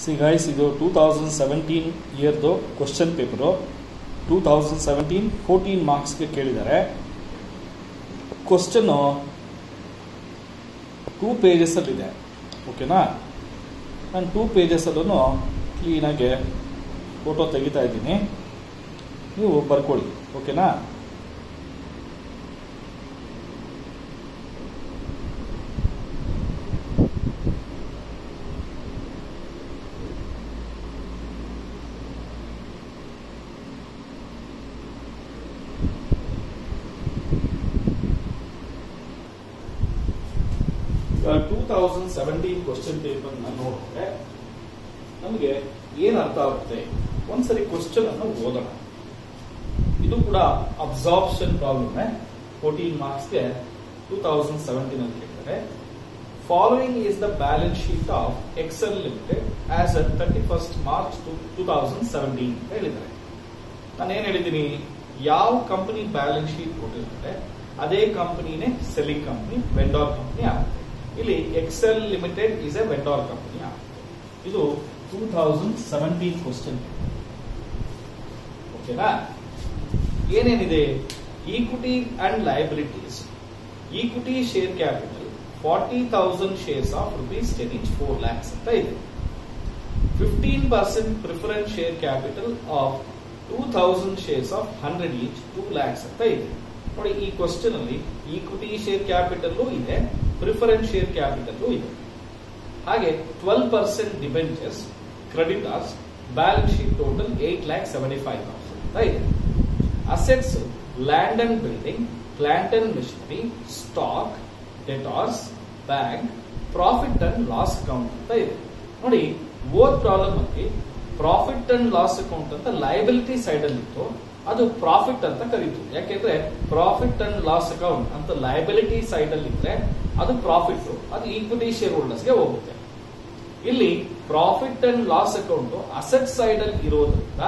C guys, ಇದು 2017 ಇಯರ್ದು question paper. 2017-14 ಮಾರ್ಕ್ಸ್ಗೆ ಕೇಳಿದ್ದಾರೆ. ಕ್ವಶನ್ನು 2 ಪೇಜಸಲ್ಲಿದೆ. ಓಕೆನಾ? ನಾನು 2 ಪೇಜಸಲ್ಲೂ ಕ್ಲೀನಾಗಿ ಫೋಟೋ ತೆಗಿತಾ ಇದ್ದೀನಿ, ನೀವು ಬರ್ಕೊಳ್ಳಿ. ಓಕೆನಾ? ಈಗ 2017 ಕ್ವಶನ್ ಪೇಪರ್ ನೋಡಿದ್ರೆ ನಮಗೆ ಏನ್ ಅರ್ಥ ಆಗುತ್ತೆ, ಒಂದ್ಸರಿ ಕ್ವಶನ್ ಅನ್ನು ಓದೋಣ. ಇದು ಕೂಡ ಅಬ್ಸಾರ್ಪ್ಷನ್ ಪ್ರಾಬ್ಲಮ್. 14 ಮಾರ್ಕ್ಸ್ಗೆ 2017 ಅಲ್ಲಿ ಕೇಳಿದ್ದಾರೆ. Following is the balance sheet of Excel limited as at 31st March 2017 ಅಂತ ಹೇಳಿದ್ದಾರೆ. ನಾನು ಏನ್ ಹೇಳಿದ್ದೀನಿ, ಯಾವ ಕಂಪನಿ ಬ್ಯಾಲೆನ್ಸ್ ಶೀಟ್ ಕೊಟ್ಟಿರ್ತಾರೆ ಅದೇ ಕಂಪನಿನೇ ಸೆಲ್ಲಿಂಗ್ ಕಂಪನಿ, ವೆಂಡಾರ್ ಕಂಪನಿ ಆಗುತ್ತೆ. ಇಲ್ಲಿ Excel limited is a vendor company ಆಗುತ್ತೆ. ಇದು 2017 ಕ್ವಶನ್. ಓಕೆನಾ? ಏನೇನಿದೆ? Equity and liabilities. Equity share capital 40,000 shares of ₹10 each 4 lakhs ಅಂತ ಇದೆ. 15% preference share capital of 2,000 shares of 100 each 2 lakhs ಅಂತ ಇದೆ. ನೋಡಿ, ಈ ಕ್ವಶನ್ ಅಲ್ಲಿ ಈಕ್ವಿಟಿ ಶೇರ್ ಕ್ಯಾಪಿಟಲ್ ಇದೆ, ಪ್ರಿಫರೆನ್ಸ್ ಶೇರ್ ಕ್ಯಾಪಿಟಲ್ ಇದೆ. ಹಾಗೆ 12% debentures, creditors, balance sheet total 8,75,000 ಅಂತ ಇದೆ. Assets land and building, plant and machinery, stock, debtors, bank, profit and loss account ಅಂತ ಇದೆ. ನೋಡಿ, ಓದ್ ಪ್ರಾಬ್ಲಮ್ ಅಲ್ಲಿ ಪ್ರಾಫಿಟ್ ಅಂಡ್ ಲಾಸ್ ಅಕೌಂಟ್ ಅಂತ ಲಯಬಿಲಿಟಿ ಸೈಡ್ ಅಲ್ಲಿ ಇತ್ತು, ಅದು ಪ್ರಾಫಿಟ್ ಅಂತ ಕರೀತು. ಯಾಕೆಂದ್ರೆ ಪ್ರಾಫಿಟ್ ಅಂಡ್ ಲಾಸ್ ಅಕೌಂಟ್ ಅಂತ ಲಯಬಿಲಿಟಿ ಸೈಡ್ ಅಲ್ಲಿ ಇದ್ರೆ ಅದು ಪ್ರಾಫಿಟ್, ಅದು ಈಕ್ವಿಟಿ ಶೇರ್ ಹೋಲ್ಡರ್ಸ್ ಗೆ ಹೋಗುತ್ತೆ. ಇಲ್ಲಿ profit and loss account asset side ಅಲ್ಲಿ ಇರೋದ್ರಿಂದ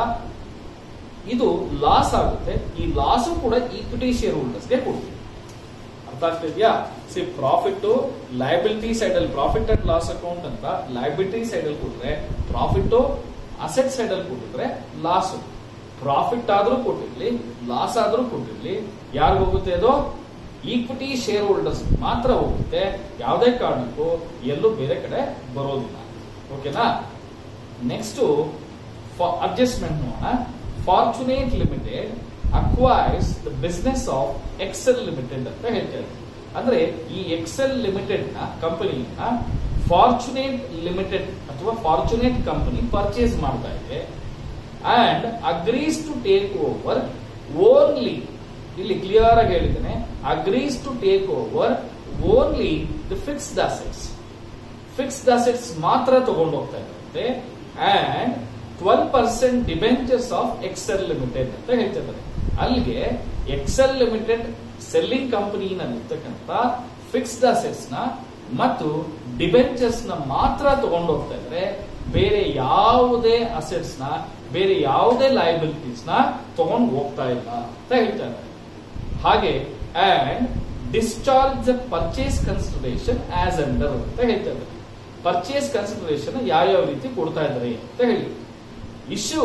ಇದು ಲಾಸ್ ಆಗುತ್ತೆ. ಈ ಲಾಸ್ ಕೂಡ ಈಕ್ವಿಟಿ ಶೇರ್ ಹೋಲ್ಡರ್ಸ್ ಗೆ ಕೊಡ್ತೀವಿ. ಅರ್ಥ ಆಗ್ತಿದ್ಯಾ? ಸಿ, ಪ್ರಾಫಿಟ್ ಲಯಬಿಲಿಟಿ ಸೈಡ್ ಅಲ್ಲಿ ಪ್ರಾಫಿಟ್ ಅಂಡ್ ಲಾಸ್ ಅಕೌಂಟ್ ಅಂತ ಲಯಬಿಲಿಟಿ ಸೈಡ್ ಅಲ್ಲಿ ಕೊಟ್ರೆ ಪ್ರಾಫಿಟ್, ಅಸೆಟ್ ಸೈಡ್ ಅಲ್ಲಿ ಕೊಟ್ಟಿದ್ರೆ ಲಾಸ್. ಪ್ರಾಫಿಟ್ ಆದ್ರೂ ಕೊಟ್ಟಿರ್ಲಿ, ಲಾಸ್ ಆದ್ರೂ ಕೊಟ್ಟಿರ್ಲಿ, ಯಾರಿಗ ಹೋಗುತ್ತೆ? ಅದು ಈಕ್ವಿಟಿ ಶೇರ್ ಹೋಲ್ಡರ್ಸ್ ಮಾತ್ರ ಹೋಗುತ್ತೆ. ಯಾವುದೇ ಕಾರಣಕ್ಕೂ ಎಲ್ಲೂ ಬೇರೆ ಕಡೆ ಬರೋದಿಲ್ಲ. ಓಕೆನಾ? ನೆಕ್ಸ್ಟ್ ಅಡ್ಜಸ್ಟ್ಮೆಂಟ್ ನೋಡೋಣ. Fortunate limited acquires the business of Excel limited ಅಂತ ಹೇಳ್ತಾರೆ. ಅಂದ್ರೆ ಈ ಎಕ್ಸೆಲ್ ಲಿಮಿಟೆಡ್ ನ ಕಂಪನಿಯನ್ನ ಫಾರ್ಚುನೇಟ್ ಲಿಮಿಟೆಡ್ ಅಥವಾ ಫಾರ್ಚುನೇಟ್ ಕಂಪನಿ ಪರ್ಚೇಸ್ ಮಾಡ್ತಾ ಇದೆ. And agrees to take over only, ಇಲ್ಲಿ ಕ್ಲಿಯರ್ ಆಗಿ ಹೇಳಿದ್ದೇನೆ, agrees to take over only the fixed assets. Fixed assets ಮಾತ್ರ ತಗೊಂಡು ಹೋಗ್ತಾ ಇರುತ್ತೆ. And 12% debentures of Excel limited ಅಂತ ಹೇಳ್ತಿದ್ದಾರೆ. ಅಲ್ಲಿಗೆ ಎಕ್ಸೆಲ್ ಲಿಮಿಟೆಡ್ ಸೆಲ್ಲಿಂಗ್ ಕಂಪನಿನಲ್ಲಿರ್ತಕ್ಕಂಥ ಫಿಕ್ಸ್ಡ್ ಅಸೆಟ್ಸ್ ನ ಮತ್ತು ಡಿಬೆಂಚರ್ಸ್ ನ ಮಾತ್ರ ತಗೊಂಡು ಹೋಗ್ತಾ ಇದ್ರೆ, ಬೇರೆ ಯಾವುದೇ ಅಸೆಟ್ಸ್ ನ, ಬೇರೆ ಯಾವುದೇ ಲಯಬಿಲಿಟೀಸ್ ನ ತಗೊಂಡು ಹೋಗ್ತಾ ಇಲ್ಲ ಅಂತ ಹೇಳ್ತಾ ಇದ್ದಾರೆ. ಹಾಗೆ and discharge the purchase consideration as under ಅಂತ ಹೇಳ್ತಾ ಇದ್ದಾರೆ. ಪರ್ಚೇಸ್ ಕನ್ಸಿಡರೇಷನ್ ಯಾವ್ಯಾವ ರೀತಿ ಕೊಡ್ತಾ ಇದ್ದಾರೆ ಅಂತ ಹೇಳಿ. Issue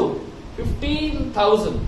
15,000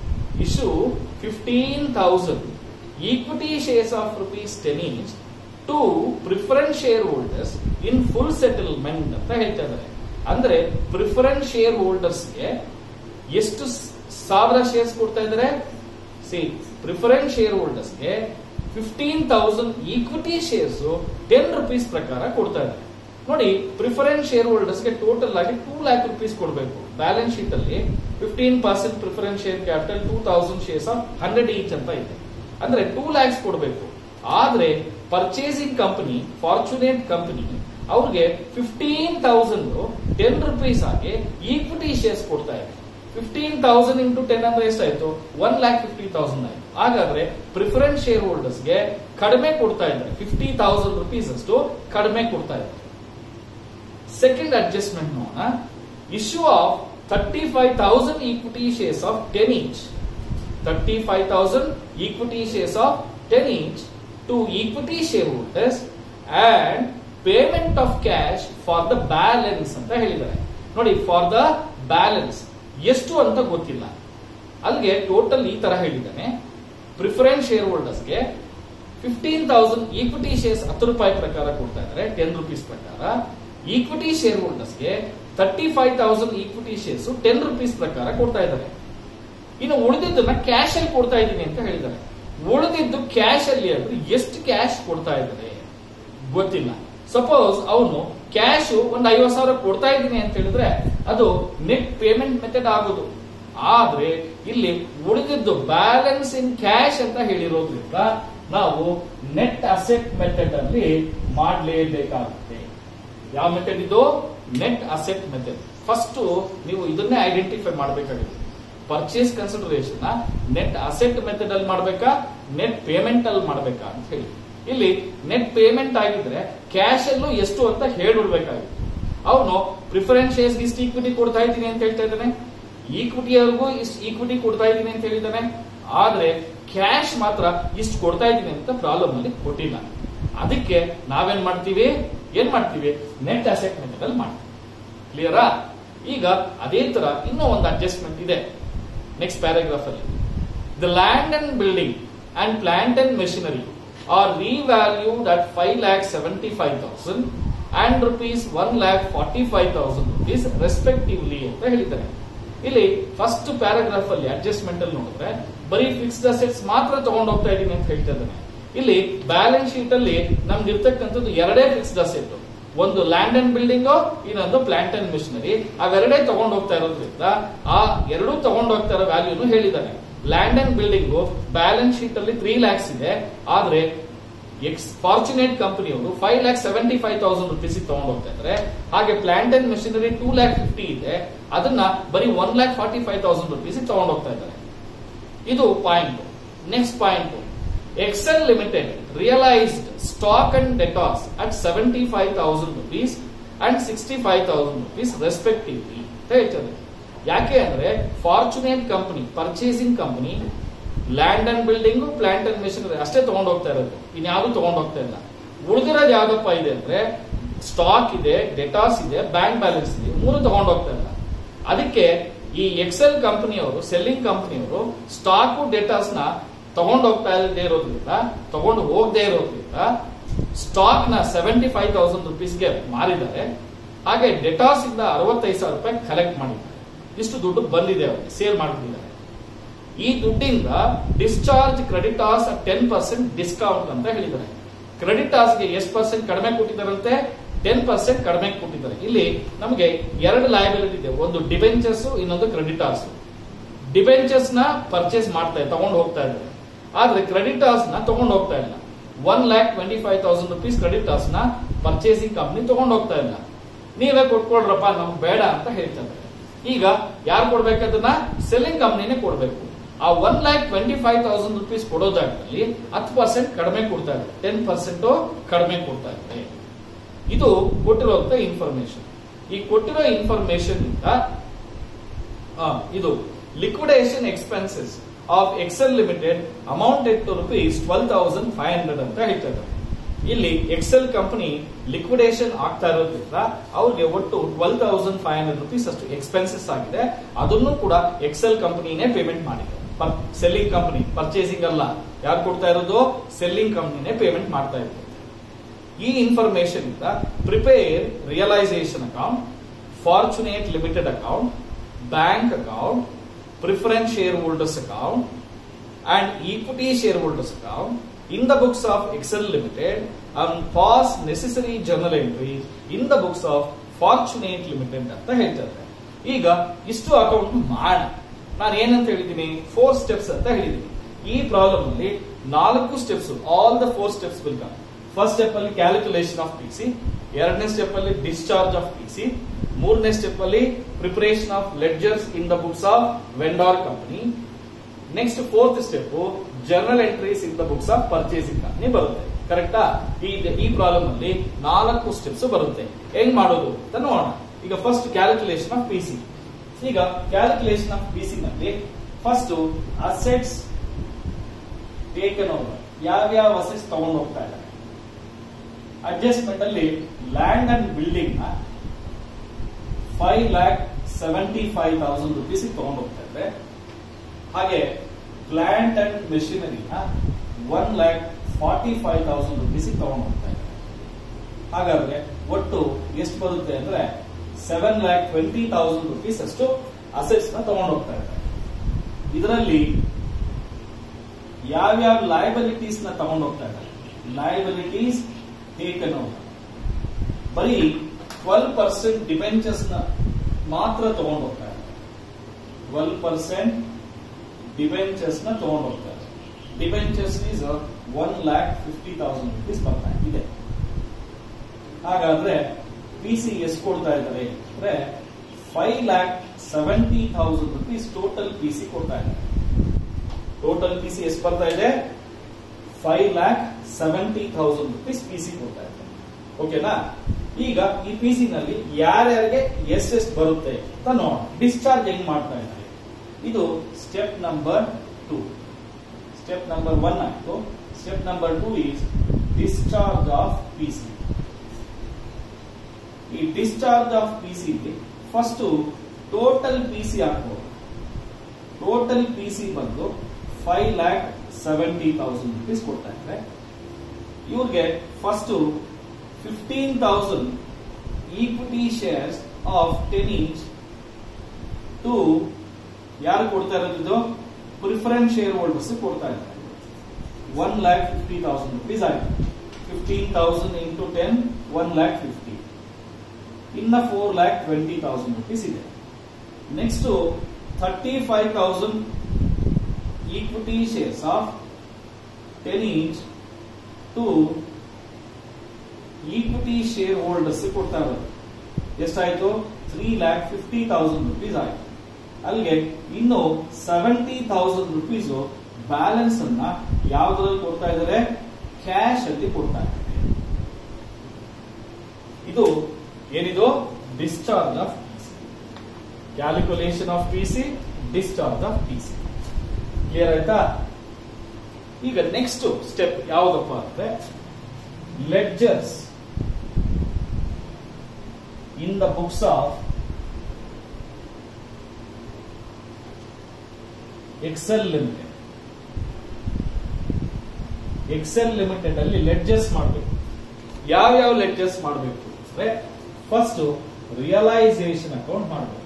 equity shares of ₹10 each to preference share holders in full settlement ಅಂತ ಹೇಳ್ತಾ ಇದ್ದಾರೆ. ಅಂದ್ರೆ ಪ್ರಿಫರೆನ್ಸ್ ಶೇರ್ ಹೋಲ್ಡರ್ಸ್ಗೆ ಎಷ್ಟು ಸಾವಿರ ಶೇರ್ಸ್ ಕೊಡ್ತಾ ಇದ್ದಾರೆ? ಸಿ, ಪ್ರಿಫರೆನ್ಸ್ ಶೇರ್ ಹೋಲ್ಡರ್ಸ್ಗೆ 15,000 ಈಕ್ವಿಟಿ ಶೇರ್ಸ್ ₹10 ಪ್ರಕಾರ ಕೊಡ್ತಾ ಇದ್ದಾರೆ. ನೋಡಿ, ಪ್ರಿಫರೆನ್ಸ್ ಶೇರ್ ಹೋಲ್ಡರ್ಸ್ಗೆ ಟೋಟಲ್ ಆಗಿ 2 lakh rupees ಕೊಡಬೇಕು. ಬ್ಯಾಲೆನ್ಸ್ ಶೀಟ್ ಅಲ್ಲಿ 15% preference share capital 2,000 shares of 100 each ಅಂತ ಇದೆ. ಅಂದ್ರೆ 2 lakhs ಕೊಡಬೇಕು. ಆದ್ರೆ ಪರ್ಚೇಸಿಂಗ್ ಕಂಪನಿ ಫಾರ್ಚುನೇಟ್ ಕಂಪನಿ ಅವ್ರಿಗೆ 15,000 ₹10 ಆಗಿ ಈಕ್ವಿಟಿ ಶೇರ್ಸ್ ಕೊಡ್ತಾ ಇದೆ. 15,000 into 10 ಅಂದ್ರೆ ಎಷ್ಟಾಯ್ತು? 1,50,000 ಆಯ್ತು. ಹಾಗಾದ್ರೆ ಪ್ರಿಫರೆನ್ಸ್ ಶೇರ್ ಹೋಲ್ಡರ್ಸ್ ಗೆ ಕಡಿಮೆ ಕೊಡ್ತಾ ಇದ್ದಾರೆ, ₹50,000 ಅಷ್ಟು ಕಡಿಮೆ ಕೊಡ್ತಾ ಇದ್ದಾರೆ. ಸೆಕೆಂಡ್ ಅಡ್ಜಸ್ಟ್ಮೆಂಟ್ ನೋಡೋಣ. Issue of 35,000 equity shares of 10 each. 35,000 equity shares of 10 each to equity shareholders and payment of cash for the balance ಅಂತ ಹೇಳಿದ್ದಾರೆ. ನೋಡಿ ಫಾರ್ ದ ಬ್ಯಾಲೆನ್ಸ್ ಎಷ್ಟು ಅಂತ ಗೊತ್ತಿಲ್ಲ, ಅಲ್ಲಿಗೆ ಟೋಟಲ್ ಈ ತರ ಹೇಳಿದ್ದಾನೆ. ಪ್ರಿಫರೆನ್ಸ್ ಶೇರ್ ಹೋಲ್ಡರ್ಸ್ಗೆ 15,000 ಈಕ್ವಿಟಿ ಶೇರ್ಸ್ 10 ರೂಪಾಯಿ ಪ್ರಕಾರ ಕೊಡ್ತಾ ಇದ್ದಾರೆ, 10 ರೂಪೀಸ್ ಪ್ರಕಾರ. ಈಕ್ವಿಟಿ ಶೇರ್ ಹೋಲ್ಡರ್ಸ್ಗೆ 35,000 ಈಕ್ವಿಟಿ ಶೇರ್ಸ್ 10 ರೂಪೀಸ್ ಪ್ರಕಾರ ಕೊಡ್ತಾ ಇದ್ದಾರೆ. ಇನ್ನು ಉಳಿದಿದ್ದನ್ನ ಕ್ಯಾಶ್ ಅಲ್ಲಿ ಕೊಡ್ತಾ ಇದ್ದೀನಿ ಅಂತ ಹೇಳಿದ್ದಾರೆ. ಉಳಿದಿದ್ದು ಕ್ಯಾಶ್ ಅಲ್ಲಿ ಅಂದ್ರೆ ಎಷ್ಟು ಕ್ಯಾಶ್ ಕೊಡ್ತಾ ಇದ್ದಾರೆ ಗೊತ್ತಿಲ್ಲ. ಸಪೋಸ್ ಅವನು ಕ್ಯಾಶ್ ಒಂದು 50,000 ಕೊಡ್ತಾ ಇದ್ದೀನಿ ಅಂತ ಹೇಳಿದ್ರೆ ಅದು ನೆಟ್ ಪೇಮೆಂಟ್ ಮೆಥಡ್ ಆಗುದು. ಆದ್ರೆ ಇಲ್ಲಿ ಉಳಿದಿದ್ದು ಬ್ಯಾಲೆನ್ಸ್ ಇನ್ ಕ್ಯಾಶ್ ಅಂತ ಹೇಳಿರೋದ್ರಿಂದ ನಾವು ನೆಟ್ ಅಸೆಟ್ ಮೆಥಡ್ ಅಲ್ಲಿ ಮಾಡಲೇಬೇಕಾಗುತ್ತೆ. ಯಾವ ಮೆಥಡ್ ಇದು? Net asset method. ಫಸ್ಟ್ ನೀವು ಇದನ್ನೇ ಐಡೆಂಟಿಫೈ ಮಾಡಬೇಕಾಗಿದೆ. Purchase consideration net asset method ಅಲ್ಲಿ ಮಾಡಬೇಕಾ, ನೆಟ್ ಪೇಮೆಂಟ್ ಅಲ್ಲಿ ಮಾಡಬೇಕಾ ಅಂತ ಹೇಳಿ. ಇಲ್ಲಿ ನೆಟ್ ಪೇಮೆಂಟ್ ಆಗಿದ್ರೆ ಕ್ಯಾಶ್ ಅಲ್ಲೂ ಎಷ್ಟು ಅಂತ ಹೇಳ್ಬಿಡ್ಬೇಕಾಗಿತ್ತು. ಅವನು ಪ್ರಿಫರೆನ್ಸ್ ಶೇರ್ಸ್ ಇಷ್ಟು ಈಕ್ವಿಟಿ ಕೊಡ್ತಾ ಇದ್ದೀನಿ ಅಂತ ಹೇಳ್ತಾ ಇದ್ದಾನೆ, ಈಕ್ವಿಟಿಯವರೆಗೂ ಇಷ್ಟು ಈಕ್ವಿಟಿ ಕೊಡ್ತಾ ಇದ್ದೀನಿ ಅಂತ ಹೇಳಿದ್ದಾನೆ. ಆದ್ರೆ ಕ್ಯಾಶ್ ಮಾತ್ರ ಇಷ್ಟು ಕೊಡ್ತಾ ಇದ್ದೀನಿ ಅಂತ ಪ್ರಾಬ್ಲಮ್ ಅಲ್ಲಿ ಕೊಟ್ಟಿಲ್ಲ. ಅದಕ್ಕೆ ನಾವೇನ್ ಮಾಡ್ತೀವಿ, ನೆಟ್ ಅಸೆಟ್ ಮೆಥಡ್ ಅಲ್ಲಿ ಮಾಡ್ತೀವಿ. ಕ್ಲಿಯರಾ? ಈಗ ಅದೇ ತರ ಇನ್ನೂ ಒಂದು ಅಡ್ಜಸ್ಟ್ಮೆಂಟ್ ಇದೆ ನೆಕ್ಸ್ಟ್ ಪ್ಯಾರಾಗ್ರಾಫ್ ಅಲ್ಲಿ. The land and building and plant and machinery are revalued at 5,75,000 and rupees 1,45,000 rupees respectively ಅಂತ ಹೇಳಿದ್ದಾರೆ. ಇಲ್ಲಿ ಫಸ್ಟ್ ಪ್ಯಾರಾಗ್ರಾಫ್ ಅಲ್ಲಿ ಅಡ್ಜಸ್ಟ್ಮೆಂಟ್ ಅಲ್ಲಿ ನೋಡಿದ್ರೆ ಬರೀ ಫಿಕ್ಸ್ಡ್ ಅಸೆಟ್ಸ್ ಮಾತ್ರ ತಗೊಂಡು ಹೋಗ್ತಾ ಇದೀನಿ ಅಂತ ಹೇಳ್ತಾ ಇದ್ದಾನೆ. ಇಲ್ಲಿ ಬ್ಯಾಲೆನ್ಸ್ ಶೀಟ್ ಅಲ್ಲಿ ನಮ್ಗೆ ಇರ್ತಕ್ಕಂಥದ್ದು ಎರಡೇ ಫಿಕ್ಸ್ಡ್ ಅಸೆಟ್, ಒಂದು ಲ್ಯಾಂಡ್ ಅಂಡ್ ಬಿಲ್ಡಿಂಗ್, ಇನ್ನೊಂದು ಪ್ಲಾಂಟ್ ಅಂಡ್ ಮಿಷನರಿ. ಅವೆರಡೇ ತಗೊಂಡು ಹೋಗ್ತಾ ಇರೋದ್ರಿಂದ ಆ ಎರಡೂ ತಗೊಂಡು ಹೋಗ್ತಾ ಇರೋ ವ್ಯಾಲ್ಯೂನು ಹೇಳಿದ್ದಾನೆ. Land and building balance sheet ಅಲ್ಲಿ 3 lakhs ಇದೆ, ಆದ್ರೆ ಫಾರ್ಚುನೇಟ್ ಕಂಪನಿಯವರು 5,75,000 rupees ತಗೊಂಡು ಹೋಗ್ತಾ ಇದ್ದಾರೆ. ಹಾಗೆ ಪ್ಲಾಂಟ್ ಅಂಡ್ ಮೆಷಿನರಿ 2,50,000 ಇದೆ, ಅದನ್ನ ಬರೀ 1,45,000 rupees ತಗೊಂಡು ಹೋಗ್ತಾ ಇದ್ದಾರೆ. ಇದು point. Next point, Excel limited realised stock and debtors at 75,000 rupees and 65,000 rupees respectively ಅಂತ ಹೇಳ್ತಾರೆ. ಯಾಕೆ ಅಂದ್ರೆ Fortunate company purchasing company land and building, plant and machinery ಅಷ್ಟೇ ತಗೊಂಡು ಹೋಗ್ತಾ ಇರೋದು, ಇನ್ಯಾವುದು ತಗೊಂಡು ಹೋಗ್ತಾ ಇಲ್ಲ. ಉಳಿದಿರೋದು ಯಾವ್ದಪ್ಪ ಇದೆ ಅಂದ್ರೆ ಸ್ಟಾಕ್ ಇದೆ, ಡೆಟಾಸ್ ಇದೆ, ಬ್ಯಾಂಕ್ ಬ್ಯಾಲೆನ್ಸ್ ಇದೆ, 3 ತಗೊಂಡು ಹೋಗ್ತಾ ಇಲ್ಲ. ಅದಕ್ಕೆ ಈ ಎಕ್ಸೆಲ್ ಕಂಪನಿಯವರು, ಸೆಲ್ಲಿಂಗ್ ಕಂಪನಿಯವರು ಸ್ಟಾಕ್ ಡೆಟಾಸ್ ನ ತಗೊಂಡು ಹೋಗ್ತಾ ತಗೊಂಡು ಹೋಗದೆ ಇರೋದ್ರಿಂದ ಸ್ಟಾಕ್ ನ 75,000 rupeesಗೆ ಮಾರಿದ್ದಾರೆ. ಹಾಗೆ ಡೆಟಾಸ್ ಇಂದ 65,000 ರೂಪಾಯಿ ಕಲೆಕ್ಟ್ ಮಾಡಿದ್ದಾರೆ. ಇಷ್ಟು ದುಡ್ಡು ಬಂದಿದೆ, ಅವರಿಗೆ ಸೇಲ್ ಮಾಡ್ತಿದ್ದಾರೆ. ಈ ದುಡ್ಡಿಂದ ಡಿಸ್ಚಾರ್ಜ್ ಕ್ರೆಡಿಟಾರ್ಸ್ 10% ಡಿಸ್ಕೌಂಟ್ ಅಂತ ಹೇಳಿದ್ದಾರೆ. ಕ್ರೆಡಿಟಾರ್ಸ್ಗೆ ಎಷ್ಟು ಪರ್ಸೆಂಟ್ ಕಡಿಮೆ ಕೊಟ್ಟಿದ್ದಾರಂತೆ? 10% ಕಡಿಮೆ ಕೊಟ್ಟಿದ್ದಾರೆ. ಇಲ್ಲಿ ನಮಗೆ 2 ಲಯಬಿಲಿಟಿ ಇದೆ, ಒಂದು ಡಿಬೆಂಚರ್ಸ್, ಇನ್ನೊಂದು ಕ್ರೆಡಿಟಾರ್ಸ್. ಡಿಬೆಂಚರ್ಸ್ ನ ಪರ್ಚೇಸ್ ತಗೊಂಡು ಹೋಗ್ತಾ ಇದ್ದಾರೆ, ಆದ್ರೆ ಕ್ರೆಡಿಟಾರ್ಸ್ ನ ತಗೊಂಡು ಹೋಗ್ತಾ ಇಲ್ಲ. 1,25,000 rupees ಕ್ರೆಡಿಟಾರ್ಸ್ ನ ಪರ್ಚೇಸಿಂಗ್ ಕಂಪನಿ ತಗೊಂಡು ಹೋಗ್ತಾ ಇಲ್ಲ. ನೀವೇ ಕೊಟ್ಕೊಳ್ರಪ್ಪ, ನಮ್ಗೆ ಬೇಡ ಅಂತ ಹೇಳ್ತಾರೆ. ಈಗ ಯಾರು ಕೊಡ್ಬೇಕದನ್ನ? ಸೆಲ್ಲಿಂಗ್ ಕಂಪನಿನೇ ಕೊಡ್ಬೇಕು. ಆ 1,25,000 rupees ಕೊಡೋ ಜಾಗದಲ್ಲಿ 10% ಕಡಿಮೆ ಕೊಡ್ತಾ ಇದ್ದಾರೆ, 10% ಕಡಿಮೆ ಕೊಡ್ತಾ ಇದ್ದಾರೆ. ಇದು ಕೊಟ್ಟಿರುವಂತ ಇನ್ಫಾರ್ಮೇಶನ್. ಈ ಕೊಟ್ಟಿರೋ ಇನ್ಫಾರ್ಮೇಶನ್ ಇಂದ ಇದು liquidation expenses of Excel limited amounted to ₹12,500 ಅಂತ ಹೇಳ್ತಾ ಇದ್ದಾರೆ. ಇಲ್ಲಿ ಎಕ್ಸೆಲ್ ಕಂಪನಿ ಲಿಕ್ವಿಡೇಷನ್ ಆಗ್ತಾ ಇರೋದ್ರಿಂದ ಅವ್ರಿಗೆ ಒಟ್ಟು 12,500 rupees ಅಷ್ಟು ಎಕ್ಸ್ಪೆನ್ಸಸ್ ಆಗಿದೆ. ಅದನ್ನು ಕೂಡ ಎಕ್ಸೆಲ್ ಕಂಪನಿನೇ ಪೇಮೆಂಟ್ ಮಾಡಿದೆ. ಸೆಲ್ಲಿಂಗ್ ಕಂಪನಿ, ಪರ್ಚೇಸಿಂಗ್ ಅಲ್ಲ. ಯಾರು ಕೊಡ್ತಾ ಇರೋದು? ಸೆಲ್ಲಿಂಗ್ ಕಂಪನಿನೇ ಪೇಮೆಂಟ್ ಮಾಡ್ತಾ ಇರೋದು. ಈ ಇನ್ಫಾರ್ಮೇಶನ್ ಇಂದ prepare realisation account, Fortunate limited account, bank account, preference share holders account and equity share holders account in the books of Excel Limited and pass necessary journal entries in the books of Fortunate Limited ಅಂತ ಹೇಳ್ತಾರೆ. ಈಗ ಇಷ್ಟು account ಮಾಡೋಣ. ನಾನು ಏನಂತ ಹೇಳಿದ್ದೀನಿ? 4 steps ಅಂತ ಹೇಳಿದ್ದೀನಿ. ಈ ಪ್ರಾಬ್ಲಮ್ ಅಲ್ಲಿ 4 steps, all the 4 steps will come. First step ಅಲ್ಲಿ ಕ್ಯಾಲ್ಕುಲೇಷನ್ ಆಫ್ ಪಿಸಿ, ಎರಡನೇ ಸ್ಟೆಪ್ ಅಲ್ಲಿ ಡಿಸ್ಚಾರ್ಜ್ ಆಫ್ ಪಿಸಿ, ಮೂರನೇ ಸ್ಟೆಪ್ ಅಲ್ಲಿ preparation of ledgers in the books of vendor company. Next 4th step journal entries in the books of purchasing company ಬರುತ್ತೆ. ಕರೆಕ್ಟಾ? ಈ problem ಅಲ್ಲಿ 4 steps ಬರುತ್ತೆ. ಹೆಂಗ್ ಮಾಡೋದು ಅಂತ ನೋಡೋಣ. ಈಗ ಫಸ್ಟ್ ಕ್ಯಾಲ್ಕುಲೇಷನ್ ಆಫ್ ಪಿಸಿ. ಈಗ ಕ್ಯಾಲ್ಕುಲೇಷನ್ ಆಫ್ ಪಿಸಿ ನಲ್ಲಿ ಫಸ್ಟ್ ಅಸೆಟ್ಸ್ ಟೇಕನ್ ಓವರ್, ಯಾವ್ಯಾವ ಅಸೆಟ್ಸ್ ತಗೊಂಡು ಹೋಗ್ತಾ ಇದ್ದಾರೆ. ಅಡ್ಜಸ್ಟ್ಮೆಂಟ್ ಅಲ್ಲಿ ಲ್ಯಾಂಡ್ ಅಂಡ್ ಬಿಲ್ಡಿಂಗ್ ನ 5,75,000 rupees ತಗೊಂಡು ಹೋಗ್ತಾ ಇದ್ರೆ, ಹಾಗೆ ಪ್ಲಾಂಟ್ ಅಂಡ್ ಮೆಷಿನರಿನ 1,45,000 rupees ತಗೊಂಡು ಹೋಗ್ತಾ ಇದ್ದಾರೆ. ಹಾಗಾದ್ರೆ ಒಟ್ಟು ಎಷ್ಟು ಬರುತ್ತೆ ಅಂದ್ರೆ 7,20,000 rupees ಅಷ್ಟು ಅಸೆಟ್ಸ್ ನ ತಗೊಂಡು ಹೋಗ್ತಾ ಇದ್ದಾರೆ. ಇದರಲ್ಲಿ ಯಾವ್ಯಾವ ಲಯಬಿಲಿಟೀಸ್ ನ ತಗೊಂಡು ಹೋಗ್ತಾ ಇದ್ದಾರೆ? ಲಯಬಿಲಿಟೀಸ್ ಟೇಕನ್ ಔಟ್ ಬರೀ 12% ಡಿಬೆಂಚರ್ಸ್ ನ ಮಾತ್ರ ತಗೊಂಡು ಹೋಗ್ತಾ ಇದ್ದಾರೆ. 12% ಡಿಬೆಂಚರ್ಸ್ ನ ತಗೊಂಡು ಹೋಗ್ತಾ ಇದ್ದಾರೆ. ಡಿಬೆಂಚರ್ಸ್ ಈಸ್ 1,50,000 rupees ಬರ್ತಾ ಇದೆ. ಹಾಗಾದ್ರೆ ಪಿಸಿ ಎಷ್ಟು ಕೊಡ್ತಾ ಇದ್ದಾರೆ ಅಂದ್ರೆ 5,70,000 rupees ಟೋಟಲ್ ಪಿಸಿ ಕೊಡ್ತಾ ಇದ್ದಾರೆ. ಟೋಟಲ್ ಪಿಸಿ ಎಷ್ಟು ಬರ್ತಾ ಇದೆ? 5,70,000 rupees ಪಿಸಿ ಕೊಡ್ತಾ ಇದ್ದಾರೆ. ಓಕೆನಾ? ಈಗ ಈ ಪಿಸಿ ನಲ್ಲಿ ಯಾರ್ಯಾರಿಗೆ ಎಷ್ಟೆಷ್ಟು ಬರುತ್ತೆ ಅಂತ ನೋಡೋಣ. ಡಿಸ್ಚಾರ್ಜ್ ಹೆಂಗ್ ಮಾಡ್ತಾ ಇದ್ದಾರೆ? ಇದು ಸ್ಟೆಪ್ ನಂಬರ್ 2. ಸ್ಟೆಪ್ ನಂಬರ್ 1 ಆಯ್ತು. Step number 2 is discharge of PC. ಈ discharge of PC first total PC ಹಾಕ್ಬೋದು. ಟೋಟಲ್ ಪಿಸಿ ಬಂದು 5,70,000 rupees ಕೊಡ್ತಾ ಇದ್ದಾರೆ. ಇವ್ರಿಗೆ first 15,000 equity shares of 10 each to ಯಾರು ಕೊಡ್ತಾ ಇರೋದು? ಪ್ರಿಫರೆನ್ಸ್ ಶೇರ್ ಹೋಲ್ಡರ್ಸ್ ಕೊಡ್ತಾ ಇದ್ದಾರೆ. 1,50,000 rupees ಆಗಿದೆ. 15,000 into 10 1,50,000. ಇನ್ನ 4,20,000 rupees ಇದೆ. Next 35,000 equity shares of 10 each to equity share holders ಕೊಡ್ತಾ ಇರೋದು. ಎಷ್ಟಾಯ್ತು? 3,50,000 rupees ಆಯ್ತು. ಅಲ್ಲಿಗೆ ಇನ್ನು 70,000 rupees ಬ್ಯಾಲೆನ್ಸ್ ಅನ್ನ ಯಾವ್ದ್ರಲ್ಲಿ ಕೊಡ್ತಾ ಇದ್ದಾರೆ? ಕ್ಯಾಶ್ ಅಲ್ಲಿ ಕೊಡ್ತಾ ಇದ್ದಾರೆ. ಇದು ಏನಿದು? Discharge of PC. Calculation of PC, discharge of PC. Clear ಆಯ್ತಾ? ಈಗ ನೆಕ್ಸ್ಟ್ ಸ್ಟೆಪ್ ಯಾವ್ದಪ್ಪ ಅಂದ್ರೆ ledgers in the books of Excel limited. Excel limited ಅಲ್ಲಿ ಲೆಡ್ಜರ್ಸ್ ಮಾಡಬೇಕು. ಯಾವ್ಯಾವ ಲೆಡ್ಜರ್ಸ್ ಮಾಡಬೇಕು ಅಂದ್ರೆ ಫಸ್ಟ್ ರಿಯಲೈಸೇಷನ್ ಅಕೌಂಟ್ ಮಾಡಬೇಕು.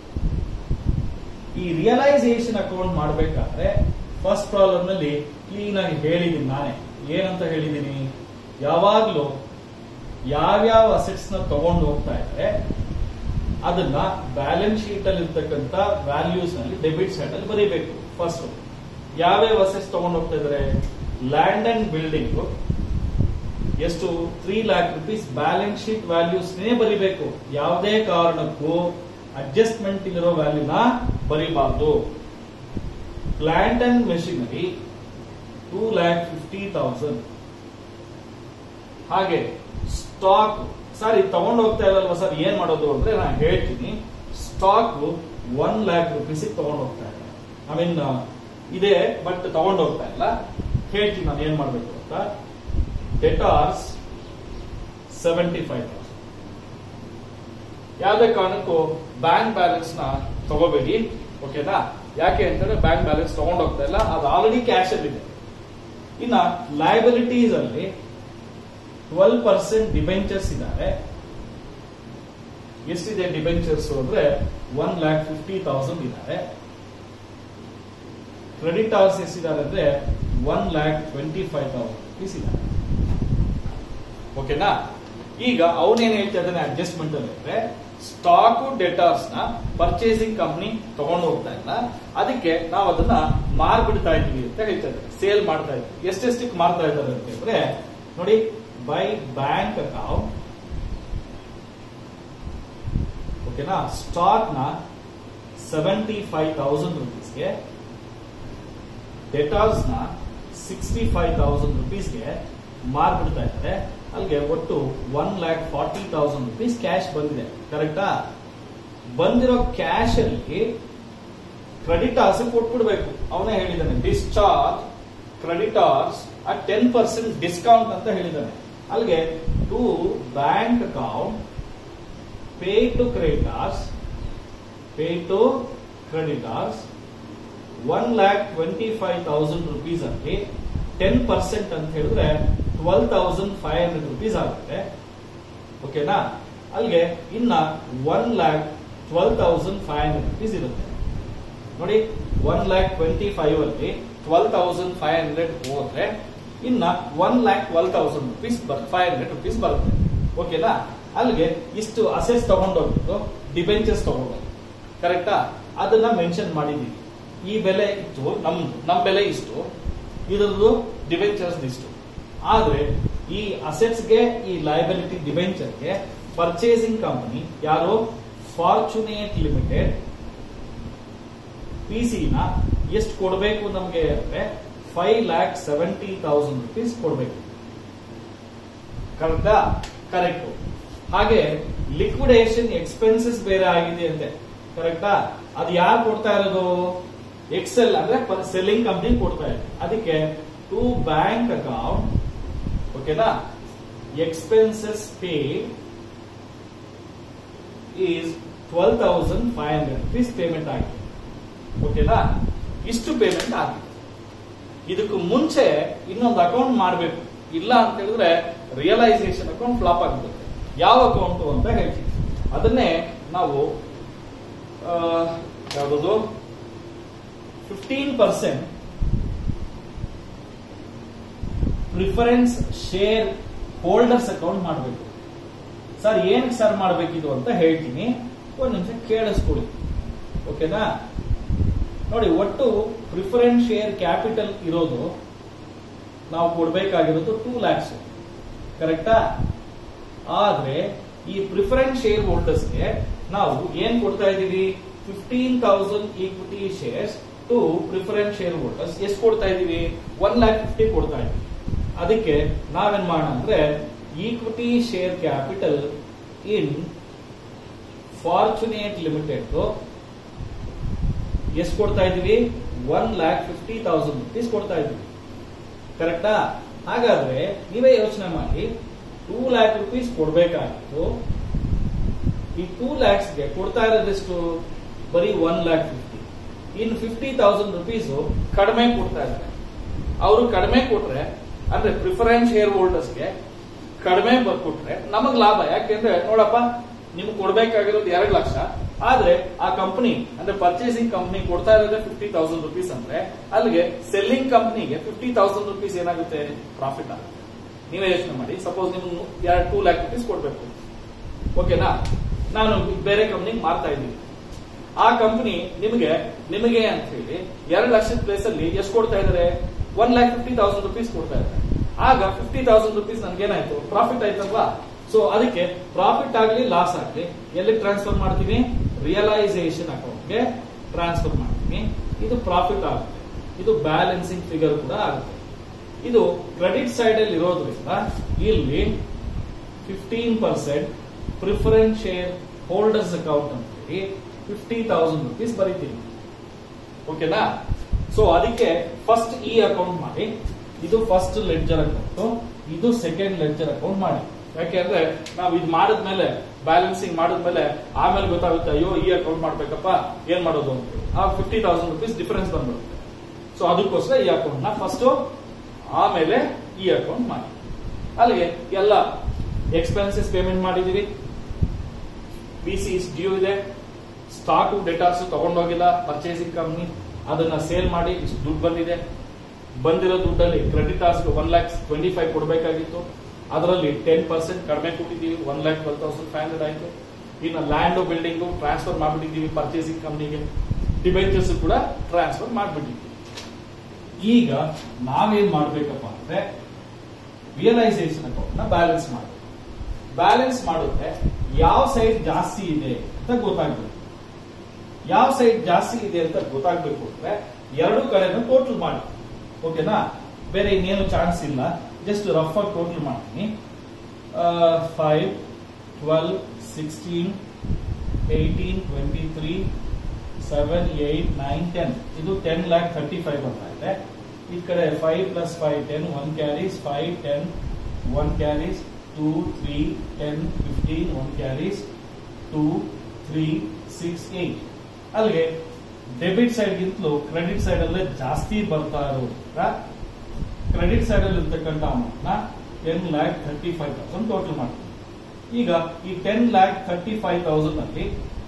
ಈ ರಿಯಲೈಸೇಷನ್ ಅಕೌಂಟ್ ಮಾಡಬೇಕಾದ್ರೆ ಫಸ್ಟ್ ಪ್ರಾಬ್ಲಮ್ ನಲ್ಲಿ ಕ್ಲೀನ್ ಆಗಿ ಹೇಳಿದೀನಿ ನಾನೇ. ಏನಂತ ಹೇಳಿದೀನಿ? ಯಾವಾಗ್ಲೂ ಯಾವ್ಯಾವ ಅಸೆಟ್ಸ್ ನ ತಗೊಂಡು ಹೋಗ್ತಾ ಇದ್ರೆ ಅದನ್ನ ಬ್ಯಾಲೆನ್ಸ್ ಶೀಟ್ ಅಲ್ಲಿ ಇರ್ತಕ್ಕಂಥ ವ್ಯಾಲ್ಯೂಸ್ ನಲ್ಲಿ ಡೆಬಿಟ್ ಸೈಡ್ ಅಲ್ಲಿ ಬರೀಬೇಕು. ಫಸ್ಟ್ ಯಾವ್ಯಾವ ಅಸೆಟ್ಸ್ ತಗೊಂಡು ಹೋಗ್ತಾ ಇದ್ದಾರೆ? ಲ್ಯಾಂಡ್ ಅಂಡ್ ಬಿಲ್ಡಿಂಗ್ ಎಷ್ಟು? 3 lakh rupees balance sheet values ನೇ ಬರಿಬೇಕು. ಯಾವುದೇ ಕಾರಣಕ್ಕೂ ಅಡ್ಜಸ್ಟ್ಮೆಂಟ್ ಇಲ್ಲಿರೋ ವ್ಯಾಲ್ಯೂನ ಬರಿಬಾರ್ದು. Plant and machinery 2,50,000. ಹಾಗೆ ಸ್ಟಾಕ್, ಸರ್ ಇದು ತಗೊಂಡು ಹೋಗ್ತಾ ಇಲ್ಲಲ್ವಾ ಸರ್, ಏನ್ ಮಾಡೋದು ಅಂದ್ರೆ ನಾನು ಹೇಳ್ತೀನಿ. ಸ್ಟಾಕ್ 1 lakh rupees ತಗೊಂಡು ಹೋಗ್ತಾ ಇಲ್ಲ. ಐ ಮೀನ್ ಇದೆ ಬಟ್ ತಗೊಂಡು ಹೋಗ್ತಾ ಇಲ್ಲ. ಹೇಳ್ತೀನಿ ನಾನು ಏನ್ ಮಾಡ್ಬೇಕು ಅಂತ. ಡೆಟಾರ್ಸ್ 75,000. ಯಾವುದೇ ಕಾರಣಕ್ಕೂ ಬ್ಯಾಂಕ್ ಬ್ಯಾಲೆನ್ಸ್ ನ ತಗೋಬೇಡಿ. ಓಕೆನಾ? ಯಾಕೆ ಅಂತಂದ್ರೆ ಬ್ಯಾಂಕ್ ಬ್ಯಾಲೆನ್ಸ್ ತಗೊಂಡು ಹೋಗ್ತಾ ಇಲ್ಲ, ಅದು ಆಲ್ರೆಡಿ ಕ್ಯಾಶ್ ಅಲ್ಲಿ ಇದೆ. ಇನ್ನ ಲಯಬಿಲಿಟೀಸ್ ಅಲ್ಲಿ 12% ಡಿಬೆಂಚರ್ಸ್ ಇದ್ದಾರೆ. ಎಷ್ಟಿದೆ ಡಿಬೆಂಚರ್ಸ್ ಅಂದ್ರೆ 1,50,000 ಇದ್ದಾರೆ. ಕ್ರೆಡಿಟಾರ್ಸ್ ಎಷ್ಟಿದ್ದಾರೆ ಅಂದ್ರೆ 1,25,000 rupees ಇದ್ದಾರೆ. ಓಕೆನಾ? ಈಗ ಅವನೇನ್ ಹೇಳ್ತಾ ಇದ್ದಾನೆ ಅಡ್ಜಸ್ಟ್ಮೆಂಟ್ ಅಲ್ಲಿ ಅಂದ್ರೆ ಸ್ಟಾಕ್ ಡೆಟಾರ್ಸ್ ನ ಪರ್ಚೇಸಿಂಗ್ ಕಂಪನಿ ತಗೊಂಡು ಹೋಗ್ತಾ ಇಲ್ಲ, ಅದಕ್ಕೆ ನಾವು ಅದನ್ನ ಮಾರ್ಬಿಡ್ತಾ ಇದೀವಿ ಅಂತ ಹೇಳ್ತಾ ಇದ್ದಾರೆ. ಸೇಲ್ ಮಾಡ್ತಾ ಇದ್ದೀವಿ. ಎಷ್ಟೆಷ್ಟಕ್ಕೆ ಮಾರ್ತಾ ಇದ್ದಾರೆ ಅಂತ ಹೇಳಿದ್ರೆ ನೋಡಿ, ಬೈ ಬ್ಯಾಂಕ್ ಅಕೌಂಟ್. ಓಕೆನಾ? ಸ್ಟಾಕ್ ನ 75,000 rupeesಗೆ, ಡೆಟಾರ್ಸ್ ನ 65,000 rupeesಗೆ ಮಾರ್ಬಿಡ್ತಾ ಇದ್ದಾರೆ. ಅಲ್ಲಿಗೆ ಒಟ್ಟು 1,40,000 rupees ಕ್ಯಾಶ್ ಬಂದಿದೆ. ಕರೆಕ್ಟಾ? ಬಂದಿರೋ ಕ್ಯಾಶ್ ಅಲ್ಲಿ ಕ್ರೆಡಿಟಾರ್ಸ್ ಕೊಟ್ಬಿಡ್ಬೇಕು. ಅವನೇ ಹೇಳಿದ್ದಾನೆ ಡಿಸ್ಚಾರ್ಜ್ ಕ್ರೆಡಿಟಾರ್ಸ್ ಅಟ್ 10% ಡಿಸ್ಕೌಂಟ್ ಅಂತ ಹೇಳಿದ್ದಾನೆ. ಅಲ್ಲಿಗೆ to bank account pay to creditors 1,25,000 rupees ಅಲ್ಲಿ 10% ಅಂತ ಹೇಳಿದ್ರೆ 12,500 rupees ಆಗುತ್ತೆ. ಓಕೆನಾ? ಅಲ್ಲಿಗೆ ಇನ್ನ 1,12,500 rupees ಇರುತ್ತೆ. ನೋಡಿ 1,25,000 ಅಲ್ಲಿ 12,500 ಹೋದ್ರೆ ಇನ್ನ 1,12,000 rupees 500 rupees ಬರುತ್ತೆ. ಓಕೆನಾ? ಅಲ್ಲಿಗೆ ಇಷ್ಟು ಅಸೆಟ್ಸ್ ತಗೊಂಡೋಗ್ಬಿಟ್ಟು ಡಿಬೆಂಚರ್ಸ್ ತಗೊಂಡೋಗಿ ಕರೆಕ್ಟಾ? ಅದನ್ನ ಮೆನ್ಷನ್ ಮಾಡಿದೀವಿ. ಈ ಬೆಲೆ ಇತ್ತು, ನಮ್ ಬೆಲೆ ಇಷ್ಟು, ಇದರದ್ದು ಡಿಬೆಂಚರ್ಸ್ ಇಷ್ಟು. ಆದ್ರೆ ಈ ಅಸೆಟ್ಸ್ಗೆ ಈ ಲಯಬಿಲಿಟಿ ಡಿಬೆಂಚರ್ಗೆ ಪರ್ಚೇಸಿಂಗ್ ಕಂಪನಿ ಯಾರು ಫಾರ್ಚುನೇಟ್ ಲಿಮಿಟೆಡ್ ಪಿಸಿ ನ ಎಷ್ಟು ಕೊಡಬೇಕು ನಮಗೆ ಅಂದ್ರೆ 5,70,000 rupees ಕೊಡಬೇಕು. ಕರೆಕ್ಟಾ? ಕರೆಕ್ಟ್. ಹಾಗೆ ಲಿಕ್ವಿಡೇಷನ್ ಎಕ್ಸ್ಪೆನ್ಸಸ್ ಬೇರೆ ಆಗಿದೆ ಅಂತೆ. ಕರೆಕ್ಟಾ? ಅದು ಯಾರು ಕೊಡ್ತಾ ಇರೋದು? ಎಕ್ಸೆಲ್ ಅಂದ್ರೆ ಸೆಲ್ಲಿಂಗ್ ಕಂಪನಿ ಕೊಡ್ತಾ ಇದೆ. ಅದಕ್ಕೆ ಟು ಬ್ಯಾಂಕ್ ಅಕೌಂಟ್. ಓಕೆನಾ? Expenses pay is 12,500 rupees payment ಆಗಿದೆ. ಓಕೆನಾ? ಇಷ್ಟು ಪೇಮೆಂಟ್ ಆಗಿದೆ. ಇದಕ್ಕೂ ಮುಂಚೆ ಇನ್ನೊಂದು ಅಕೌಂಟ್ ಮಾಡಬೇಕು. ಇಲ್ಲ ಅಂತ ಹೇಳಿದ್ರೆ ರಿಯಲೈಸೇಷನ್ ಅಕೌಂಟ್ ಫ್ಲಾಪ್ ಆಗ್ಬಿಡುತ್ತೆ. ಯಾವ ಅಕೌಂಟ್ ಅಂತ ಹೇಳ್ತೀವಿ. ಅದನ್ನೇ ನಾವು ಯಾವುದು 15% ಪ್ರಿಫರೆನ್ಸ್ ಶೇರ್ ಹೋಲ್ಡರ್ಸ್ ಅಕೌಂಟ್ ಮಾಡಬೇಕು. ಸರ್ ಏನಕ್ಕೆ ಸರ್ ಮಾಡಬೇಕಿದು ಅಂತ ಹೇಳ್ತೀನಿ, ಒಂದು ನಿಮಿಷ ಕೇಳಿಸ್ಕೊಳ್ಳಿ. ಓಕೆನಾ? ನೋಡಿ, ಒಟ್ಟು ಪ್ರಿಫರೆನ್ಸ್ ಶೇರ್ ಕ್ಯಾಪಿಟಲ್ ಇರೋದು ನಾವು ಕೊಡಬೇಕಾಗಿರೋದು 2 lakhs. ಕರೆಕ್ಟಾ? ಆದ್ರೆ ಈ ಪ್ರಿಫರೆನ್ಸ್ ಶೇರ್ ಹೋಲ್ಡರ್ಸ್ಗೆ ನಾವು ಏನ್ ಕೊಡ್ತಾ ಇದೀವಿ? 15,000 equity shares to preference share holders. ಎಷ್ಟು ಕೊಡ್ತಾ ಇದೀವಿ? 1,50,000 ಕೊಡ್ತಾ ಇದೀವಿ. ಅದಕ್ಕೆ ನಾವೇನ್ ಮಾಡೋಣ ಅಂದ್ರೆ equity share capital in Fortunate limited ಎಷ್ಟು ಕೊಡ್ತಾ ಇದೀವಿ? 1,50,000 rupees ಕೊಡ್ತಾ ಇದೀವಿ. ಕರೆಕ್ಟಾ? ಹಾಗಾದ್ರೆ ನೀವೇ ಯೋಚನೆ ಮಾಡಿ, 2 lakh rupees ಕೊಡ್ಬೇಕಾಗಿತ್ತು. ಈ 2 lakhsಗೆ ಕೊಡ್ತಾ ಇರೋದೆಷ್ಟು? ಬರೀ 1,50,000. ಇನ್ 50,000 rupees ಕಡಿಮೆ ಕೊಡ್ತಾ ಇದ್ದಾರೆ. ಅವರು ಕಡಿಮೆ ಕೊಟ್ರೆ ಅಂದ್ರೆ ಪ್ರಿಫರೆನ್ಸ್ ಶೇರ್ ಹೋಲ್ಡರ್ಸ್ಗೆ ಕಡಿಮೆ ಕೊಟ್ರೆ ನಮಗ್ ಲಾಭ. ಯಾಕೆಂದ್ರೆ ನೋಡಪ್ಪ, ನಿಮ್ಗೆ ಕೊಡ್ಬೇಕಾಗಿರೋದು 2 ಲಕ್ಷ, ಆದ್ರೆ ಆ ಕಂಪನಿ ಅಂದ್ರೆ ಪರ್ಚೇಸಿಂಗ್ ಕಂಪನಿ ಕೊಡ್ತಾ ಇರೋದೇ 50,000 rupees ಅಂದ್ರೆ ಅಲ್ಲಿಗೆ ಸೆಲ್ಲಿಂಗ್ ಕಂಪನಿಗೆ 50,000 rupees ಏನಾಗುತ್ತೆ? ಪ್ರಾಫಿಟ್ ಆಗುತ್ತೆ. ನೀವೇ ಯೋಚನೆ ಮಾಡಿ. ಸಪೋಸ್ ನಿಮ್ಗೆ 2 lakh rupees ಕೊಡ್ಬೇಕು. ಓಕೆನಾ? ನಾನು ಬೇರೆ ಕಂಪನಿಗೆ ಮಾರ್ತಾ ಇದ್ದೀನಿ. ಆ ಕಂಪನಿ ನಿಮಗೆ ಅಂತ ಹೇಳಿ 2 ಲಕ್ಷದ ಪ್ಲೇಸ್ ಅಲ್ಲಿ ಎಷ್ಟು ಕೊಡ್ತಾ ಇದಾರೆ? 1,50,000 rupees ಕೊಡ್ತಾ ಇದ್ದಾರೆ. ಆಗ 50,000 rupees ನನ್ಗೇನಾಯ್ತು? ಪ್ರಾಫಿಟ್ ಆಯ್ತಲ್ವಾ? ಸೊ ಅದಕ್ಕೆ ಪ್ರಾಫಿಟ್ ಆಗಲಿ ಲಾಸ್ ಆಗಲಿ ಎಲ್ಲಿ ಟ್ರಾನ್ಸ್ಫರ್ ಮಾಡ್ತೀನಿ? ರಿಯಲೈಸೇಷನ್ ಅಕೌಂಟ್ಗೆ ಟ್ರಾನ್ಸ್ಫರ್ ಮಾಡ್ತೀನಿ. ಇದು ಪ್ರಾಫಿಟ್ ಆಗುತ್ತೆ. ಇದು ಬ್ಯಾಲೆನ್ಸಿಂಗ್ ಫಿಗರ್ ಕೂಡ ಆಗುತ್ತೆ. ಇದು ಕ್ರೆಡಿಟ್ ಸೈಡ್ ಅಲ್ಲಿ ಇರೋದ್ರಿಂದ ಇಲ್ಲಿ 15% ಪ್ರಿಫರೆನ್ಸ್ ಶೇರ್ ಹೋಲ್ಡರ್ಸ್ ಅಕೌಂಟ್ ಅಂತ ಹೇಳಿ 50,000 rupees ಬರೀತೀನಿ. ಓಕೆನಾ? ಸೊ ಅದಕ್ಕೆ ಫಸ್ಟ್ ಈ ಅಕೌಂಟ್ ಮಾಡಿ. ಇದು ಫಸ್ಟ್ ಲೆಡ್ಜರ್ ಅಕೌಂಟ್, ಇದು ಸೆಕೆಂಡ್ ಲೆಡ್ಜರ್ ಅಕೌಂಟ್ ಮಾಡಿ. ಯಾಕೆಂದ್ರೆ ನಾವು ಇದು ಮಾಡಿದ್ಮೇಲೆ ಬ್ಯಾಲೆನ್ಸಿಂಗ್ ಮಾಡಿದ್ಮೇಲೆ ಆಮೇಲೆ ಗೊತ್ತಾಗುತ್ತೆ, ಅಯ್ಯೋ ಈ ಅಕೌಂಟ್ ಮಾಡ್ಬೇಕಪ್ಪ, ಏನ್ ಮಾಡೋದು ಅಂತ. ಆ 50,000 rupees ಡಿಫರೆನ್ಸ್ ಬಂದ್ಬಿಡುತ್ತೆ. ಸೊ ಅದಕ್ಕೋಸ್ಕರ ಈ ಅಕೌಂಟ್ ನ ಫಸ್ಟ್, ಆಮೇಲೆ ಈ ಅಕೌಂಟ್ ಮಾಡಿ. ಅಲ್ಲಿಗೆ ಎಲ್ಲ ಎಕ್ಸ್ಪೆನ್ಸಸ್ ಪೇಮೆಂಟ್ ಮಾಡಿದೀವಿ. ಪಿಸಿ ಡ್ಯೂ ಇದೆ. ಸ್ಟಾಕ್ ಡೆಟಾರ್ಸ್ ತಗೊಂಡೋಗಿಲ್ಲ ಪರ್ಚೇಸಿಂಗ್ ಕಂಪನಿ, ಅದನ್ನ ಸೇಲ್ ಮಾಡಿ ಇಷ್ಟು ದುಡ್ಡು ಬಂದಿದೆ. ಬಂದಿರೋ ದುಡ್ಡಲ್ಲಿ ಕ್ರೆಡಿಟಾರ್ಸ್ 1,25,000 ಕೊಡಬೇಕಾಗಿತ್ತು. ಅದರಲ್ಲಿ 10% ಕಡಿಮೆ ಕೊಟ್ಟಿದ್ದೀವಿ, 1,12,500 ಆಯ್ತು. ಇನ್ನು ಲ್ಯಾಂಡ್ ಬಿಲ್ಡಿಂಗ್ ಟ್ರಾನ್ಸ್ಫರ್ ಮಾಡ್ಬಿಟ್ಟಿದ್ದೀವಿ ಪರ್ಚೇಸಿಂಗ್ ಕಂಪನಿಗೆ. ಡಿಬೆಂಚರ್ಸ್ ಕೂಡ ಟ್ರಾನ್ಸ್ಫರ್ ಮಾಡ್ಬಿಟ್ಟಿದ್ದೀವಿ. ಈಗ ನಾವೇನ್ ಮಾಡ್ಬೇಕಪ್ಪ ಅಂದ್ರೆ ರಿಯಲೈಸೇಷನ್ ಅಕೌಂಟ್ ನ ಬ್ಯಾಲೆನ್ಸ್ ಮಾಡಬೇಕು. ಬ್ಯಾಲೆನ್ಸ್ ಮಾಡಿದ್ರೆ ಯಾವ ಸೈಡ್ ಜಾಸ್ತಿ ಇದೆ ಅಂತ ಗೊತ್ತಾಗ್ಬೇಕು. ಯಾವ ಸೈಡ್ ಜಾಸ್ತಿ ಇದೆ ಅಂತ ಗೊತ್ತಾಗ್ಬೇಕು ಅಂದ್ರೆ ಎರಡು ಕಡೆನೂ ಟೋಟಲ್ ಮಾಡಿ. ಓಕೆನಾ? ಬೇರೆ ಇನ್ನೇನು ಚಾನ್ಸ್ ಇಲ್ಲ. ಜಸ್ಟ್ ರಫ್ ಆಗಿ ಟೋಟಲ್ ಮಾಡ್ತೀನಿ. 5, 12, 16, 18, 23, 7, 8, 9, 10. ಇದು 10,35,000 ಬರ್ತಾ ಇದೆ. ಈ ಕಡೆ 5 + 5 10, 1 ಕ್ಯಾರೀಸ್, 5, 10, 1 ಕ್ಯಾರೀಸ್, 2, 3, 10, 15, 1 ಕ್ಯಾರೀಸ್, 2 3 6 8 ಅಲ್ಲಿಗೆ ಡೆಬಿಟ್ ಸೈಡ್ ಗಿಂತಲೂ ಕ್ರೆಡಿಟ್ ಸೈಡ್ ಅಲ್ಲೇ ಜಾಸ್ತಿ ಬರ್ತಾ ಇರೋದ್ರಿಂದ ಕ್ರೆಡಿಟ್ ಸೈಡ್ ಅಲ್ಲಿ ಇರ್ತಕ್ಕಂಥ ಅಮೌಂಟ್ ನ 10,35,000 ಟೋಟಲ್ ಮಾಡ್ತೀವಿ. ಈಗ ಈ 10,35,000 ಅಲ್ಲಿ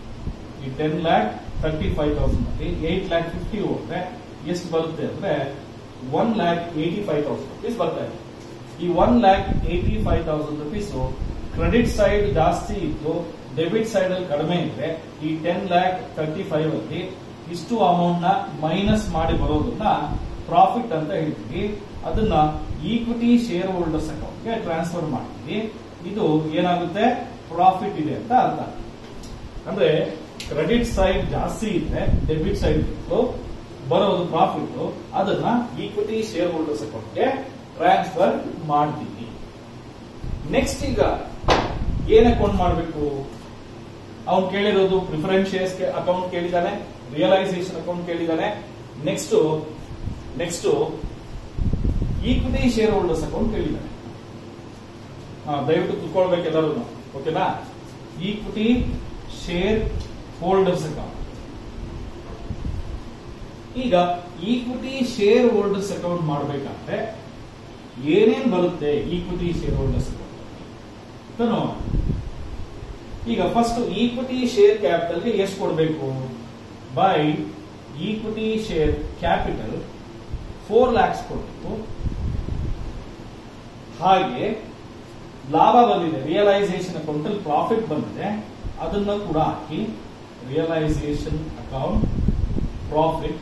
8,50,000 ಹೋದ್ರೆ ಎಷ್ಟು ಬರುತ್ತೆ ಅಂದ್ರೆ 1,85,000 rupees ಬರ್ತಾ ಇದೆ. ಈ 1,85,000 rupees ಕ್ರೆಡಿಟ್ ಸೈಡ್ ಜಾಸ್ತಿ ಇದ್ದು ಡೆಬಿಟ್ ಸೈಡ್ ಅಲ್ಲಿ ಕಡಿಮೆ ಇದ್ರೆ ಈ 10,35,000 ಅಲ್ಲಿ ಇಷ್ಟು ಅಮೌಂಟ್ ನ ಮೈನಸ್ ಮಾಡಿ ಬರೋದನ್ನ ಪ್ರಾಫಿಟ್ ಅಂತ ಹೇಳ್ತೀವಿ. ಅದನ್ನ ಈಕ್ವಿಟಿ ಶೇರ್ ಹೋಲ್ಡರ್ಸ್ ಅಕೌಂಟ್ಗೆ ಟ್ರಾನ್ಸ್ಫರ್ ಮಾಡ್ತೀವಿ. ಇದು ಏನಾಗುತ್ತೆ, ಪ್ರಾಫಿಟ್ ಇದೆ ಅಂತ ಅರ್ಥ. ಅಂದ್ರೆ ಕ್ರೆಡಿಟ್ ಸೈಡ್ ಜಾಸ್ತಿ ಇದ್ರೆ ಡೆಬಿಟ್ ಸೈಡ್ ಬರೋದು ಪ್ರಾಫಿಟ್, ಅದನ್ನ ಈಕ್ವಿಟಿ ಶೇರ್ ಹೋಲ್ಡರ್ಸ್ ಅಕೌಂಟ್ಗೆ ಟ್ರಾನ್ಸ್ಫರ್ ಮಾಡ್ತೀವಿ. ನೆಕ್ಸ್ಟ್ ಈಗ ಏನ್ ಅಕೌಂಟ್ ಮಾಡಬೇಕು? ಅವ್ನು ಕೇಳಿರೋದು ಪ್ರಿಫರೆನ್ಸ್ ಶೇರ್ಸ್ ಅಕೌಂಟ್ ಕೇಳಿದಾನೆ, ರಿಯಲೈಸೇಷನ್ ಅಕೌಂಟ್ ಕೇಳಿದಾನೆ. Next equity share holders account ಕೇಳಿದಾನೆ. ದಯವಿಟ್ಟು ಕುತ್ಕೊಳ್ಬೇಕೆಲ್ಲರೂ, ಓಕೆನಾ? Equity share holders account. ಈಗ ಈಕ್ವಿಟಿ ಶೇರ್ ಹೋಲ್ಡರ್ಸ್ ಅಕೌಂಟ್ ಮಾಡಬೇಕಾದ್ರೆ ಏನೇನ್ ಬರುತ್ತೆ ಈಕ್ವಿಟಿ ಶೇರ್ ಹೋಲ್ಡರ್ಸ್ ಅಕೌಂಟ್? ಈಗ ಫಸ್ಟ್ ಈಕ್ವಿಟಿ ಶೇರ್ ಕ್ಯಾಪಿಟಲ್ಗೆ ಎಷ್ಟು ಕೊಡಬೇಕು? By equity share capital 4 lakhs ಕೊಡಬೇಕು. ಹಾಗೆ ಲಾಭ ಬಂದಿದೆ, ರಿಯಲೈಸೇಷನ್ ಅಕೌಂಟ್ ಅಲ್ಲಿ ಪ್ರಾಫಿಟ್ ಬಂದಿದೆ, ಅದನ್ನ ಕೂಡ ಹಾಕಿ ರಿಯಲೈಸೇಷನ್ ಅಕೌಂಟ್ ಪ್ರಾಫಿಟ್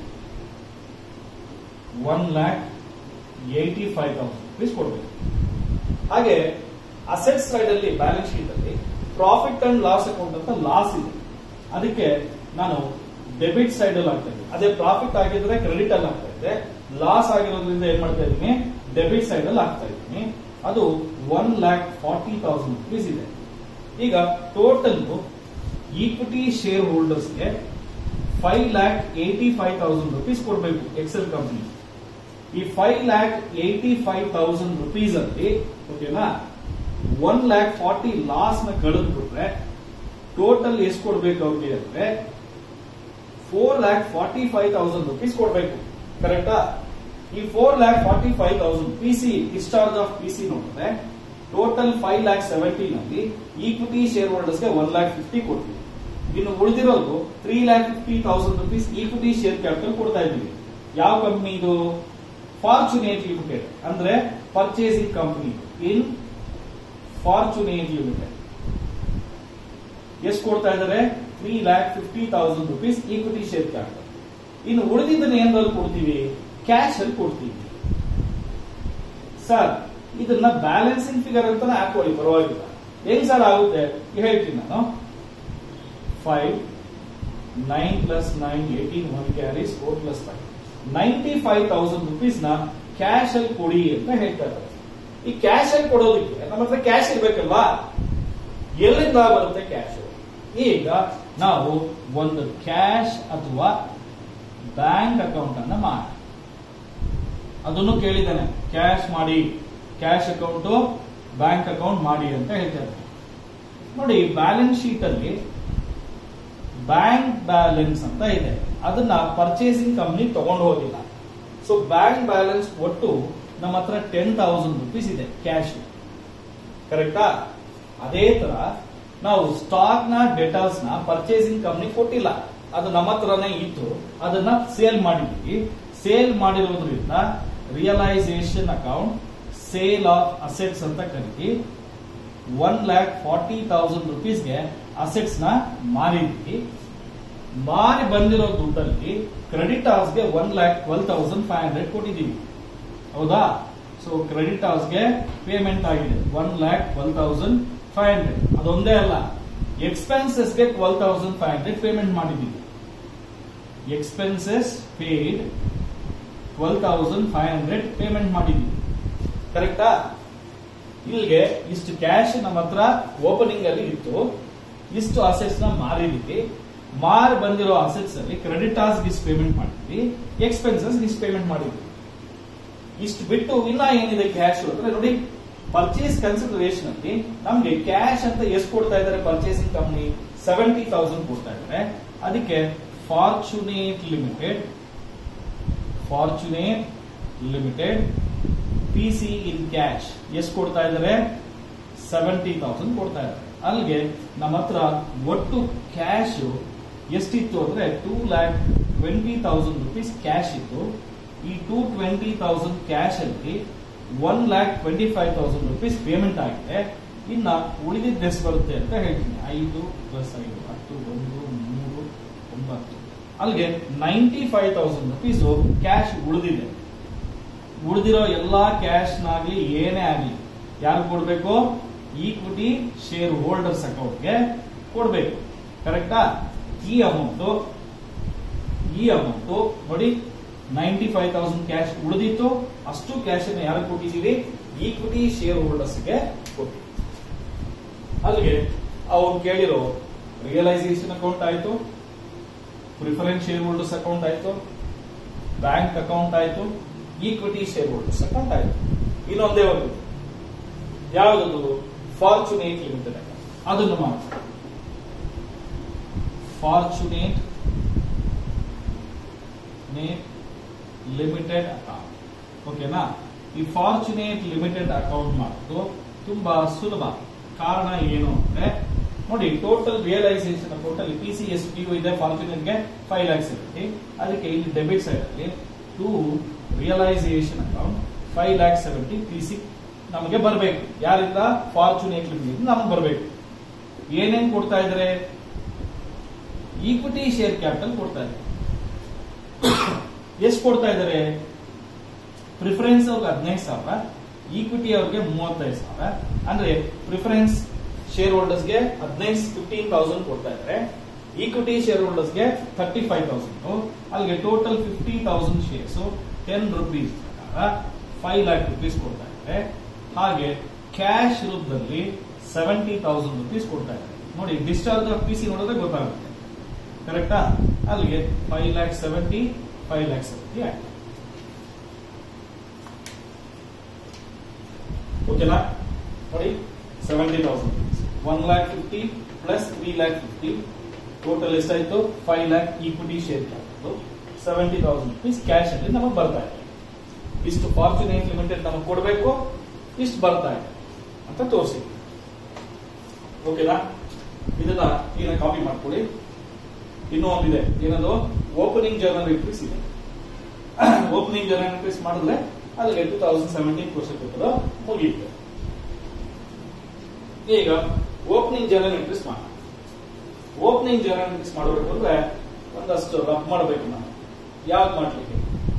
1,85,000 rupees ಕೊಡಬೇಕು. ಹಾಗೆ ಅಸೆಟ್ ಸೈಡ್ ಅಲ್ಲಿ ಬ್ಯಾಲೆನ್ಸ್ ಶೀಟ್ ಅಲ್ಲಿ ಪ್ರಾಫಿಟ್ ಅಂಡ್ ಲಾಸ್ ಅಕೌಂಟ್ ಅಂತ ಲಾಸ್ ಇದೆ, ಅದಕ್ಕೆ ನಾನು ಡೆಬಿಟ್ ಸೈಡ್ ಅಲ್ಲಿ ಆಗ್ತಾ ಇದ್ದೀನಿ. ಅದೇ ಪ್ರಾಫಿಟ್ ಆಗಿದ್ರೆ ಕ್ರೆಡಿಟ್ ಅಲ್ಲಿ ಆಗ್ತಾ ಇದೆ, ಲಾಸ್ ಆಗಿರೋದ್ರಿಂದ ಏನ್ ಮಾಡ್ತಾ ಇದ್ದೀನಿ, ಡೆಬಿಟ್ ಸೈಡ್ ಅಲ್ಲಿ ಆಗ್ತಾ ಇದ್ದೀನಿ. ಅದು 1,40,000 rupees ಇದೆ. ಈಗ ಟೋಟಲ್ ಈಕ್ವಿಟಿ ಶೇರ್ ಹೋಲ್ಡರ್ಸ್ಗೆ 5,85,000 rupees ಕೊಡಬೇಕು ಎಕ್ಸೆಲ್ ಕಂಪನಿ. ಈ 5,85,000 rupees ಅಲ್ಲಿ ಓಕೆನಾ 1,40,000 ಲಾಸ್ ನ ಕಳೆದು ಬಿಟ್ರೆ ಟೋಟಲ್ ಎಷ್ಟು ಕೊಡ್ಬೇಕು ಅವ್ರಿಗೆ ಅಂದ್ರೆ 4,45,000 rupees ಕೊಡ್ಬೇಕು. ಕರೆಕ್ಟಾ? ಈ 4,45,000 ಪಿಸಿ ಡಿಸ್ಚಾರ್ಜ್ ಆಫ್ ಪಿಸಿ ನೋಡಿದ್ರೆ ಟೋಟಲ್ 5,70,000 ನಲ್ಲಿ ಈಕ್ವಿಟಿ ಶೇರ್ ಹೋಲ್ಡರ್ಸ್ ಗೆ 1,50,000 ಕೊಡ್ತೀವಿ. ಇನ್ನು ಉಳಿದಿರೋದು 3,50,000 rupees ಈಕ್ವಿಟಿ ಶೇರ್ ಕ್ಯಾಪಿಟಲ್ ಕೊಡ್ತಾ ಇದ್ದೀವಿ. ಯಾವ ಕಂಪನಿ ಇದು? ಫಾರ್ಚುನೇಟ್ ಲಿಮಿಟೆಡ್, ಅಂದ್ರೆ purchasing company in Fortunate limited. ಎಷ್ಟು ಕೊಡ್ತಾ ಇದ್ದಾರೆ? 3,50,000 rupees ಈಕ್ವಿಟಿ ಶೇರ್ ಕ್ಯಾಪಿಟಲ್. ಇನ್ನು ಉಳಿದಿದ್ದನ್ನು ಏನ್ರಲ್ಲಿ ಕೊಡ್ತೀವಿ? ಕ್ಯಾಶ್ ಅಲ್ಲಿ ಕೊಡ್ತೀವಿ. ಸರ್ ಇದನ್ನ ಬ್ಯಾಲೆನ್ಸಿಂಗ್ ಫಿಗರ್ ಅಂತಾನೆ ಹಾಕೊಳ್ಳಿ, ಪರವಾಗಿಲ್ಲ. ಹೆಂಗ್ ಸರ್ ಆಗುತ್ತೆ ಹೇಳ್ತೀನಿ ನಾನು. 5 9 + 9 18 1 carries 4 + 5 95,000 rupees ನ ಕ್ಯಾಶ್ ಅಲ್ಲಿ ಕೊಡಿ ಅಂತ ಹೇಳ್ತಾ ಇದ್ದಾರೆ. ಈ ಕ್ಯಾಶ್ ಅಲ್ಲಿ ಕೊಡೋದಕ್ಕೆ ನಮ್ಮ ಹತ್ರ ಕ್ಯಾಶ್ ಇರ್ಬೇಕಲ್ವಾ? ಎಲ್ಲಿಂದ ಬರುತ್ತೆ ಕ್ಯಾಶ್? ಈಗ ನಾವು ಒಂದು ಕ್ಯಾಶ್ ಅಥವಾ ಬ್ಯಾಂಕ್ ಅಕೌಂಟ್ ಅನ್ನ ಮಾಡಿ, ಅದನ್ನು ಕೇಳಿದ್ದಾನೆ, ಕ್ಯಾಶ್ ಮಾಡಿ, ಕ್ಯಾಶ್ ಅಕೌಂಟ್ ಬ್ಯಾಂಕ್ ಅಕೌಂಟ್ ಮಾಡಿ ಅಂತ ಹೇಳ್ತಾರೆ. ನೋಡಿ, ಬ್ಯಾಲೆನ್ಸ್ ಶೀಟ್ ಅಲ್ಲಿ ಬ್ಯಾಂಕ್ ಬ್ಯಾಲೆನ್ಸ್ ಅಂತ ಇದೆ, ಅದನ್ನ ಪರ್ಚೇಸಿಂಗ್ ಕಂಪನಿ ತಗೊಂಡು ಹೋಗಿಲ್ಲ. ಸೊ ಬ್ಯಾಂಕ್ ಬ್ಯಾಲೆನ್ಸ್ ಒಟ್ಟು ನಮ್ಮ ಹತ್ರ 10,000 rupees ಇದೆ ಕ್ಯಾಶ್. ಕರೆಕ್ಟಾ? ಅದೇ ತರ ನಾವು ಸ್ಟಾಕ್ ನ ಡೆಟಾಲ್ಸ್ ನ ಪರ್ಚೇಸಿಂಗ್ ಕಂಪನಿ ಕೊಟ್ಟಿಲ್ಲ, ಅದು ನಮ್ಮ ಹತ್ರನೇ ಇತ್ತು, ಅದನ್ನ ಸೇಲ್ ಮಾಡಿದ್ವಿ. ಸೇಲ್ ಮಾಡಿರೋದ್ರಿಂದ realisation account sale of assets ಅಂತ ಕರೀತಿ 1,40,000 rupeesಗೆ ಅಸೆಟ್ಸ್ ನ ಮಾರಿದ್ವಿ. ಮಾರಿ ಬಂದಿರೋ ದುಡ್ಡಲ್ಲಿ ಕ್ರೆಡಿಟಾರ್ಸ್ಗೆ 1,12,500 ಕೊಟ್ಟಿದ್ದೀವಿ. ಹೌದಾ? ಸೊ ಕ್ರೆಡಿಟಾರ್ಸ್ಗೆ ಪೇಮೆಂಟ್ ಆಗಿದೆ 1,12,500. ಅದೊಂದೇ ಅಲ್ಲ, ಎಕ್ಸ್ಪೆನ್ಸಸ್ಗೆ 12,500 ಪೇಮೆಂಟ್ ಮಾಡಿದ್ದೀವಿ. ಎಕ್ಸ್ಪೆನ್ಸಸ್ ಪೇಡ್ 12,500 ಪೇಮೆಂಟ್ ಮಾಡಿದ್ದೀವಿ. ಕರೆಕ್ಟಾ? ಇಲ್ಲಿಗೆ ಇಷ್ಟು ಕ್ಯಾಶ್ ನಮ್ಮ ಹತ್ರ ಓಪನಿಂಗ್ ಅಲ್ಲಿ ಇತ್ತು, ಇಷ್ಟು ಅಸೆಟ್ಸ್ ನ ಮಾರಿದೀವಿ. ಮಾರಿ ಬಂದಿರೋ ಅಸೆಟ್ಸ್ ಅಲ್ಲಿ ಕ್ರೆಡಿಟಾರ್ಸ್ ಇಷ್ಟು ಪೇಮೆಂಟ್ ಮಾಡಿದ್ವಿ, ಎಕ್ಸ್ಪೆನ್ಸಸ್ ಇಷ್ಟು ಪೇಮೆಂಟ್ ಮಾಡಿದ್ವಿ. ಇಷ್ಟು ಬಿಟ್ಟು ಇನ್ನ ಏನಿದೆ ಕ್ಯಾಶ್ ಅಂದ್ರೆ ನೋಡಿ, ಪರ್ಚೇಸ್ ಕನ್ಸಿಡರೇಷನ್ ಅಲ್ಲಿ ನಮ್ಗೆ ಕ್ಯಾಶ್ ಅಂತ ಎಷ್ಟು ಕೊಡ್ತಾ ಇದ್ದಾರೆ ಪರ್ಚೇಸಿಂಗ್ ಕಂಪನಿ? 70,000 ಕೊಡ್ತಾ ಇದ್ದಾರೆ. ಅದಕ್ಕೆ Fortunate Limited PC in cash ಎಷ್ಟು ಕೊಡ್ತಾ ಇದ್ದಾರೆ? 70,000 ಕೊಡ್ತಾ ಇದ್ದಾರೆ. ಅಲ್ಲಿಗೆ ನಮ್ಮ ಹತ್ರ ಒಟ್ಟು ಕ್ಯಾಶ್ ಎಷ್ಟಿತ್ತು ಅಂದ್ರೆ 2,20,000 rupees ಕ್ಯಾಶ್ ಇತ್ತು. ಈ 220,000 ಕ್ಯಾಶ್ ಅಲ್ಲಿ 1,25,000 rupees ಪೇಮೆಂಟ್ ಆಗಿದೆ. ಇನ್ನ ಉಳಿದಿದ್ದು ಎಷ್ಟು ಬರುತ್ತೆ ಅಂತ ಹೇಳ್ತೀನಿ. 5 + 5 10 1 3 9 ಅಲ್ಲಿಗೆ 95,000 rupees ಕ್ಯಾಶ್ ಉಳಿದಿದೆ. ಉಳಿದಿರೋ ಎಲ್ಲಾ ಕ್ಯಾಶ್ ನಾಗ್ಲಿ ಏನೇ ಆಗಲಿ ಯಾರು ಕೊಡ್ಬೇಕು? ಈಕ್ವಿಟಿ ಶೇರ್ ಹೋಲ್ಡರ್ಸ್ ಅಕೌಂಟ್ಗೆ ಕೊಡ್ಬೇಕು. ಕರೆಕ್ಟಾ? ಈ ಅಮೌಂಟ್ ನೋಡಿ 95,000 ಕ್ಯಾಶ್ ಉಳಿದಿತ್ತು. ಅಷ್ಟು ಕ್ಯಾಶ್ ಅನ್ನು ಯಾರು ಕೊಟ್ಟಿದ್ದೀವಿ? ಈಕ್ವಿಟಿ ಶೇರ್ ಹೋಲ್ಡರ್ಸ್ಗೆ ಕೊಟ್ಟಿದ್ದೀವಿ. ಅಲ್ಲಿಗೆ ಅವ್ರು ಕೇಳಿರೋ ರಿಯಲೈಸೇಷನ್ ಅಕೌಂಟ್ ಆಯ್ತು, ಪ್ರಿಫರೆನ್ಸ್ ಶೇರ್ ಹೋಲ್ಡರ್ಸ್ ಅಕೌಂಟ್ ಆಯ್ತು, ಬ್ಯಾಂಕ್ ಅಕೌಂಟ್ ಆಯ್ತು, ಈಕ್ವಿಟಿ ಶೇರ್ ಹೋಲ್ಡರ್ಸ್ ಅಕೌಂಟ್ ಆಯ್ತು. ಇನ್ನೊಂದೇ ಒಂದು ಯಾವುದು? Fortunate limited account. ಅದನ್ನು ಮಾಡಿ. Fortunate limited account. ಓಕೆನಾ? ಈ ಫಾರ್ಚುನೇಟ್ ಲಿಮಿಟೆಡ್ ಅಕೌಂಟ್ ಮಾಡೋದು ತುಂಬಾ ಸುಲಭ. ಕಾರಣ ಏನು ಅಂದ್ರೆ ನೋಡಿ, ಟೋಟಲ್ ರಿಯಲೈಸೇಷನ್ ಅಕೌಂಟ್ ಅಲ್ಲಿ PCSPU ಇದೆ. ಫಾರ್ಚುನೇಟ್ಗೆ 5,70,000. ಅದಕ್ಕೆ ಇಲ್ಲಿ ಡೆಬಿಟ್ ಸೈಡ್ ಅಲ್ಲಿ ಟು ರಿಯಲೈಸೇಷನ್ ಅಕೌಂಟ್ 5,70,000 PC ನಮಗೆ ಬರಬೇಕು. ಯಾರಿಂದ? ಫಾರ್ಚುನೇಟ್ ಲಿಮಿಟೆಡ್ ನಮಗೆ ಬರಬೇಕು. ಏನೇನ್ ಕೊಡ್ತಾ ಇದ್ದಾರೆ? ಈಕ್ವಿಟಿ ಶೇರ್ ಕ್ಯಾಪಿಟಲ್ ಕೊಡ್ತಾ ಇದ್ದಾರೆ. ಎಷ್ಟು ಕೊಡ್ತಾ ಇದ್ದಾರೆ? ಪ್ರಿಫರೆನ್ಸ್ ಅವ್ರಿಗೆ 15,000, ಈಕ್ವಿಟಿ ಅವ್ರಿಗೆ 35,000. ಅಂದ್ರೆ ಪ್ರಿಫರೆನ್ಸ್ ಶೇರ್ ಹೋಲ್ಡರ್ಸ್ಗೆ 15,000 ಕೊಡ್ತಾ ಇದ್ದಾರೆ. ಈಕ್ವಿಟಿ ಶೇರ್ ಹೋಲ್ಡರ್ಸ್ಗೆ 35,000. ಅಲ್ಲಿಗೆ ಟೋಟಲ್ 50,000 ಶೇರ್ಸ್ 10 rupees ಪ್ರಕಾರ 5 lakh rupees ಕೊಡ್ತಾ ಇದ್ದಾರೆ. ಹಾಗೆ ಕ್ಯಾಶ್ ರೂಪದಲ್ಲಿ 70,000 rupees ಕೊಡ್ತಾ ಇದ್ದಾರೆ. ನೋಡಿ, ಡಿಸ್ಚಾರ್ಜ್ ಆಫ್ PC ನೋಡಿದ್ರೆ ಗೊತ್ತಾಗುತ್ತೆ. ಕರೆಕ್ಟಾ? ಅಲ್ಲಿಗೆ 5,70,000 ಆಯ್ತು. ಓಕೆನಾ? ನೋಡಿ, 70,000 1,50,000 ಪ್ಲಸ್ 3,50,000 ಟೋಟಲ್ ಎಷ್ಟಾಯ್ತು? 5 lakh equity share capital, 70,000 rupees cash ಅಲ್ಲಿ ನಮಗೆ ಬರ್ತಾ ಇದೆ. ಇಷ್ಟು ಫಾರ್ಚುನೇಟ್ ಲಿಮಿಟೆಡ್ ನಮಗೆ ಕೊಡಬೇಕು, ಇಷ್ಟು ಬರ್ತಾ ಇದೆ ಅಂತ ತೋರಿಸಿ. ಓಕೆನಾ? ಇದನ್ನ ಈಗ ಕಾಪಿ ಮಾಡ್ಕೊಳ್ಳಿ. ಇನ್ನೂ ಒಂದಿದೆ, ಏನದು? ಓಪನಿಂಗ್ ಜರ್ನಲ್ ಎಂಟ್ರೀಸ್ ಇದೆ. ಓಪನಿಂಗ್ ಜರ್ನಲ್ ಎಂಟ್ರೀಸ್ ಮಾಡಿದ್ರೆ ಅಲ್ಲಿಗೆ 2017 ಕ್ವಶನ್ ಪೇಪರ್ ಮುಗಿಯುತ್ತೆ. ಈಗ ಓಪನಿಂಗ್ ಜರ್ನಲ್ ಎಂಟ್ರೀಸ್ ಮಾಡೋಣ. ಓಪನಿಂಗ್ ಜರ್ನಲ್ ಎಂಟ್ರೀಸ್ ಮಾಡಬೇಕು ಅಂದ್ರೆ ಒಂದಷ್ಟು ರಫ್ ಮಾಡಬೇಕು. ನಾವು ಯಾವ್ದು ಮಾಡ್ಲಿಕ್ಕೆ?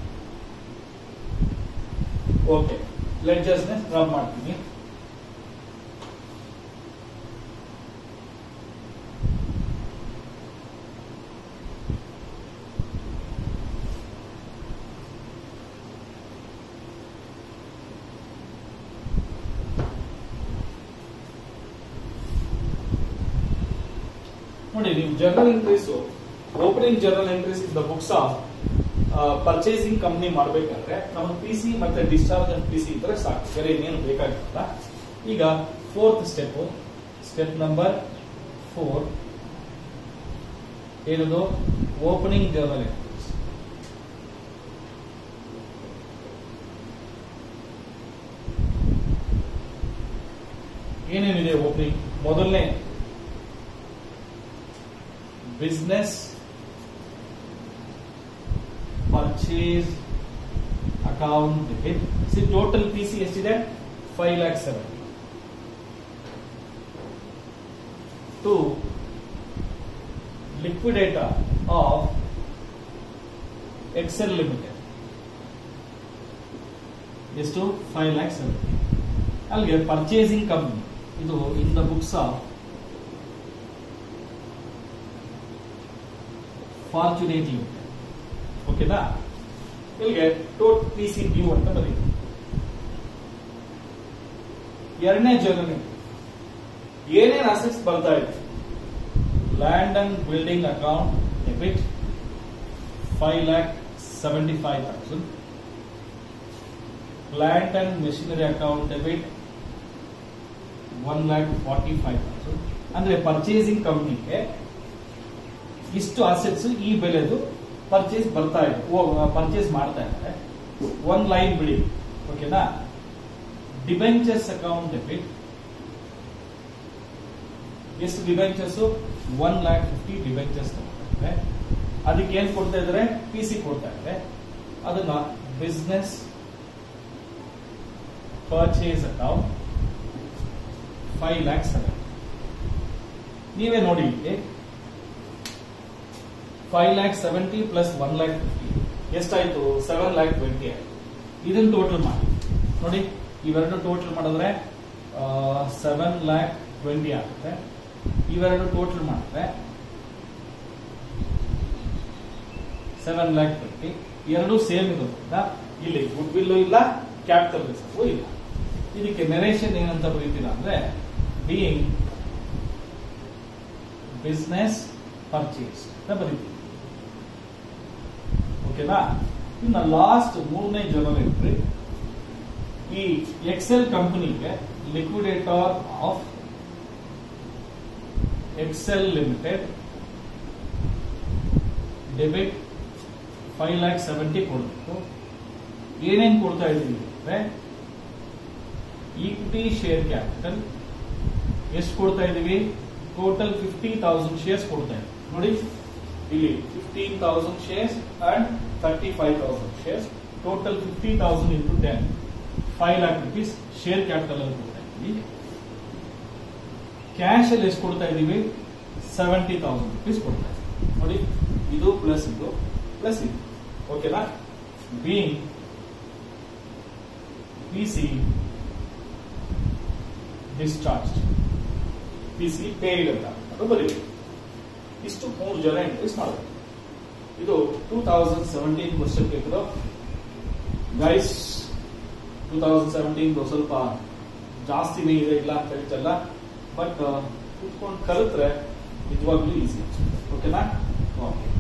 ಓಕೆ, ಲೆಡ್ಜರ್ಸ್ ರಫ್ ಮಾಡ್ತೀನಿ. ನೋಡಿ, ನೀವು journal entries, opening journal entries in the books of purchasing company ಮಾಡಬೇಕಾದ್ರೆ ನಮಗೆ PC ಮತ್ತೆ ಡಿಸ್ಚಾರ್ಜ್ ಆಫ್ PC ಇದ್ರೆ ಸಾಕು, ಬೇರೆ ಇನ್ನೇನು ಬೇಕಾಗಿಲ್ಲ. ಈಗ 4th ಸ್ಟೆಪ್ ನಂಬರ್ 4 ಏನದು? Opening journal entries. ಏನೇನಿದೆ ಓಪನಿಂಗ್? ಮೊದಲನೇ business purchase account debit. Total PC ಎಷ್ಟಿದೆ? 5,70,000. To liquidator of Excel Limited ಎಷ್ಟು? 5,70,000. ಅಲ್ಲಿಗೆ ಪರ್ಚೇಸಿಂಗ್ ಕಂಪನಿ ಇದು in the books of Fortunate Limited. ಓಕೆನಾ? ಇಲ್ಲಿಗೆ ಟೋಟಲ್ PC ಡ್ಯೂ ಅಂತ ಬರೀತೀವಿ. ಎರಡನೇ ಜರ್ನಲ್ ಎಂಟ್ರಿ ಏನೇನು ಅಸೆಟ್ಸ್ ಬರ್ತಾ ಇದೆ? Land and building account debit 5,75,000. Plant and machinery account debit 1,45,000. ಅಂದ್ರೆ ಪರ್ಚೇಸಿಂಗ್ ಕಂಪ್ನಿಗೆ ಇಷ್ಟು ಅಸೆಟ್ಸ್ ಈ ಬೆಲೆದು ಪರ್ಚೇಸ್ ಬರ್ತಾ ಇದೆ, ಪರ್ಚೇಸ್ ಮಾಡ್ತಾ ಇದ್ದಾರೆ. ಒಂದ್ ಲೈನ್ ಬಿಡಿ, ಓಕೆನಾ. ಡಿಬೆಂಚರ್ಸ್ ಅಕೌಂಟ್ ಡೆಬಿಟ್ ಎಷ್ಟು ಡಿಬೆಂಚರ್ಸ್ 1,50,000 ಡಿಬೆಂಚರ್ಸ್ ತಗೊಳ್ತಾರೆ. ಅದಕ್ಕೆ ಏನ್ ಕೊಡ್ತಾ ಇದ್ದಾರೆ, PC ಕೊಡ್ತಾ ಇದ್ದಾರೆ. ಅದನ್ನ ಬಿಸ್ನೆಸ್ ಪರ್ಚೇಸ್ ಅಕೌಂಟ್ 5,70,000. ನೀವೇ ನೋಡಿ, 5,70,000 ಪ್ಲಸ್ 1,50,000 ಎಷ್ಟಾಯ್ತು, 7,20,000 ಆಯ್ತು. ಇದನ್ನ ಟೋಟಲ್ ಮಾಡಿ ನೋಡಿ, ಇವೆರಡು ಟೋಟಲ್ ಮಾಡಿದ್ರೆ 7,20,000 ಆಗುತ್ತೆ. ಇವೆರಡು ಟೋಟಲ್ ಮಾಡಿದ್ರೆ 7,20,000. ಎರಡು ಸೇಮ್ ಇರೋದ್ರಿಂದ ಇಲ್ಲಿ ಗುಡ್ ವಿಲ್ ಇಲ್ಲ, ಕ್ಯಾಪಿಟಲ್ ರಿಸರ್ವ್ ಇಲ್ಲ. ಇದಕ್ಕೆ ನರೇಷನ್ ಏನಂತ ಬರೀತೀರಾ ಅಂದ್ರೆ ಬೀಯಿಂಗ್ ಬಿಸ್ನೆಸ್ ಪರ್ಚೇಸ್ ಅಂತ ಬರೀತೀವಿ, ಓಕೆನಾ. ಇನ್ನು ಲಾಸ್ಟ್ 3ನೇ ಜನರಲ್ ಎಂಟ್ರಿ, ಈ ಎಕ್ಸೆಲ್ ಕಂಪನಿಗೆ liquidator of Excel Limited debit 5,70,000 ಕೊಡಬೇಕು. ಏನೇನ್ ಕೊಡ್ತಾ ಇದ್ದೀವಿ ಅಂದ್ರೆ ಈಕ್ವಿಟಿ ಶೇರ್ ಕ್ಯಾಪಿಟಲ್ ಎಷ್ಟು ಕೊಡ್ತಾ ಇದೀವಿ, ಟೋಟಲ್ 50,000 ಶೇರ್ಸ್ ಕೊಡ್ತಾ ಇದ್ದೀವಿ. ನೋಡಿ ಇಲ್ಲಿ 15,000 shares and 35,000 shares, total 50,000 into 10, 5 lakh rupees share capital ಅಲ್ಲಿ ಕೊಡ್ತಾ ಇದ್ದೀವಿ. ಕ್ಯಾಶ್ ಅಲ್ಲಿ ಎಷ್ಟು ಕೊಡ್ತಾ ಇದೀವಿ, 70,000 rupees ಕೊಡ್ತಾ ಇದ್ದೀವಿ. ನೋಡಿ ಇದು ಪ್ಲಸ್ ಇದು ಪ್ಲಸ್ ಇದು, ಓಕೆನಾ. Being PC discharge, PC paid ಅಂತ ಅದು ಬರೀಬೇಕು. ಇಷ್ಟು 3 ಜನ ಎಂಟ್ರೀಸ್ ಮಾಡಬೇಕು. ಇದು 2017 ಕ್ವಶನ್ ಪೇಪರ್ ಗೈಸ್. 2017 ಸ್ವಲ್ಪ ಜಾಸ್ತಿನೇ ಇದೆ, ಇಲ್ಲ ಅಂತ ಹೇಳ್ತಲ್ಲ, ಬಟ್ ಕುತ್ಕೊಂಡು ಕಲಿತ್ರೆ ನಿಜವಾಗ್ಲೂ ಈಸಿ, ಓಕೆನಾ. ಓಕೆ.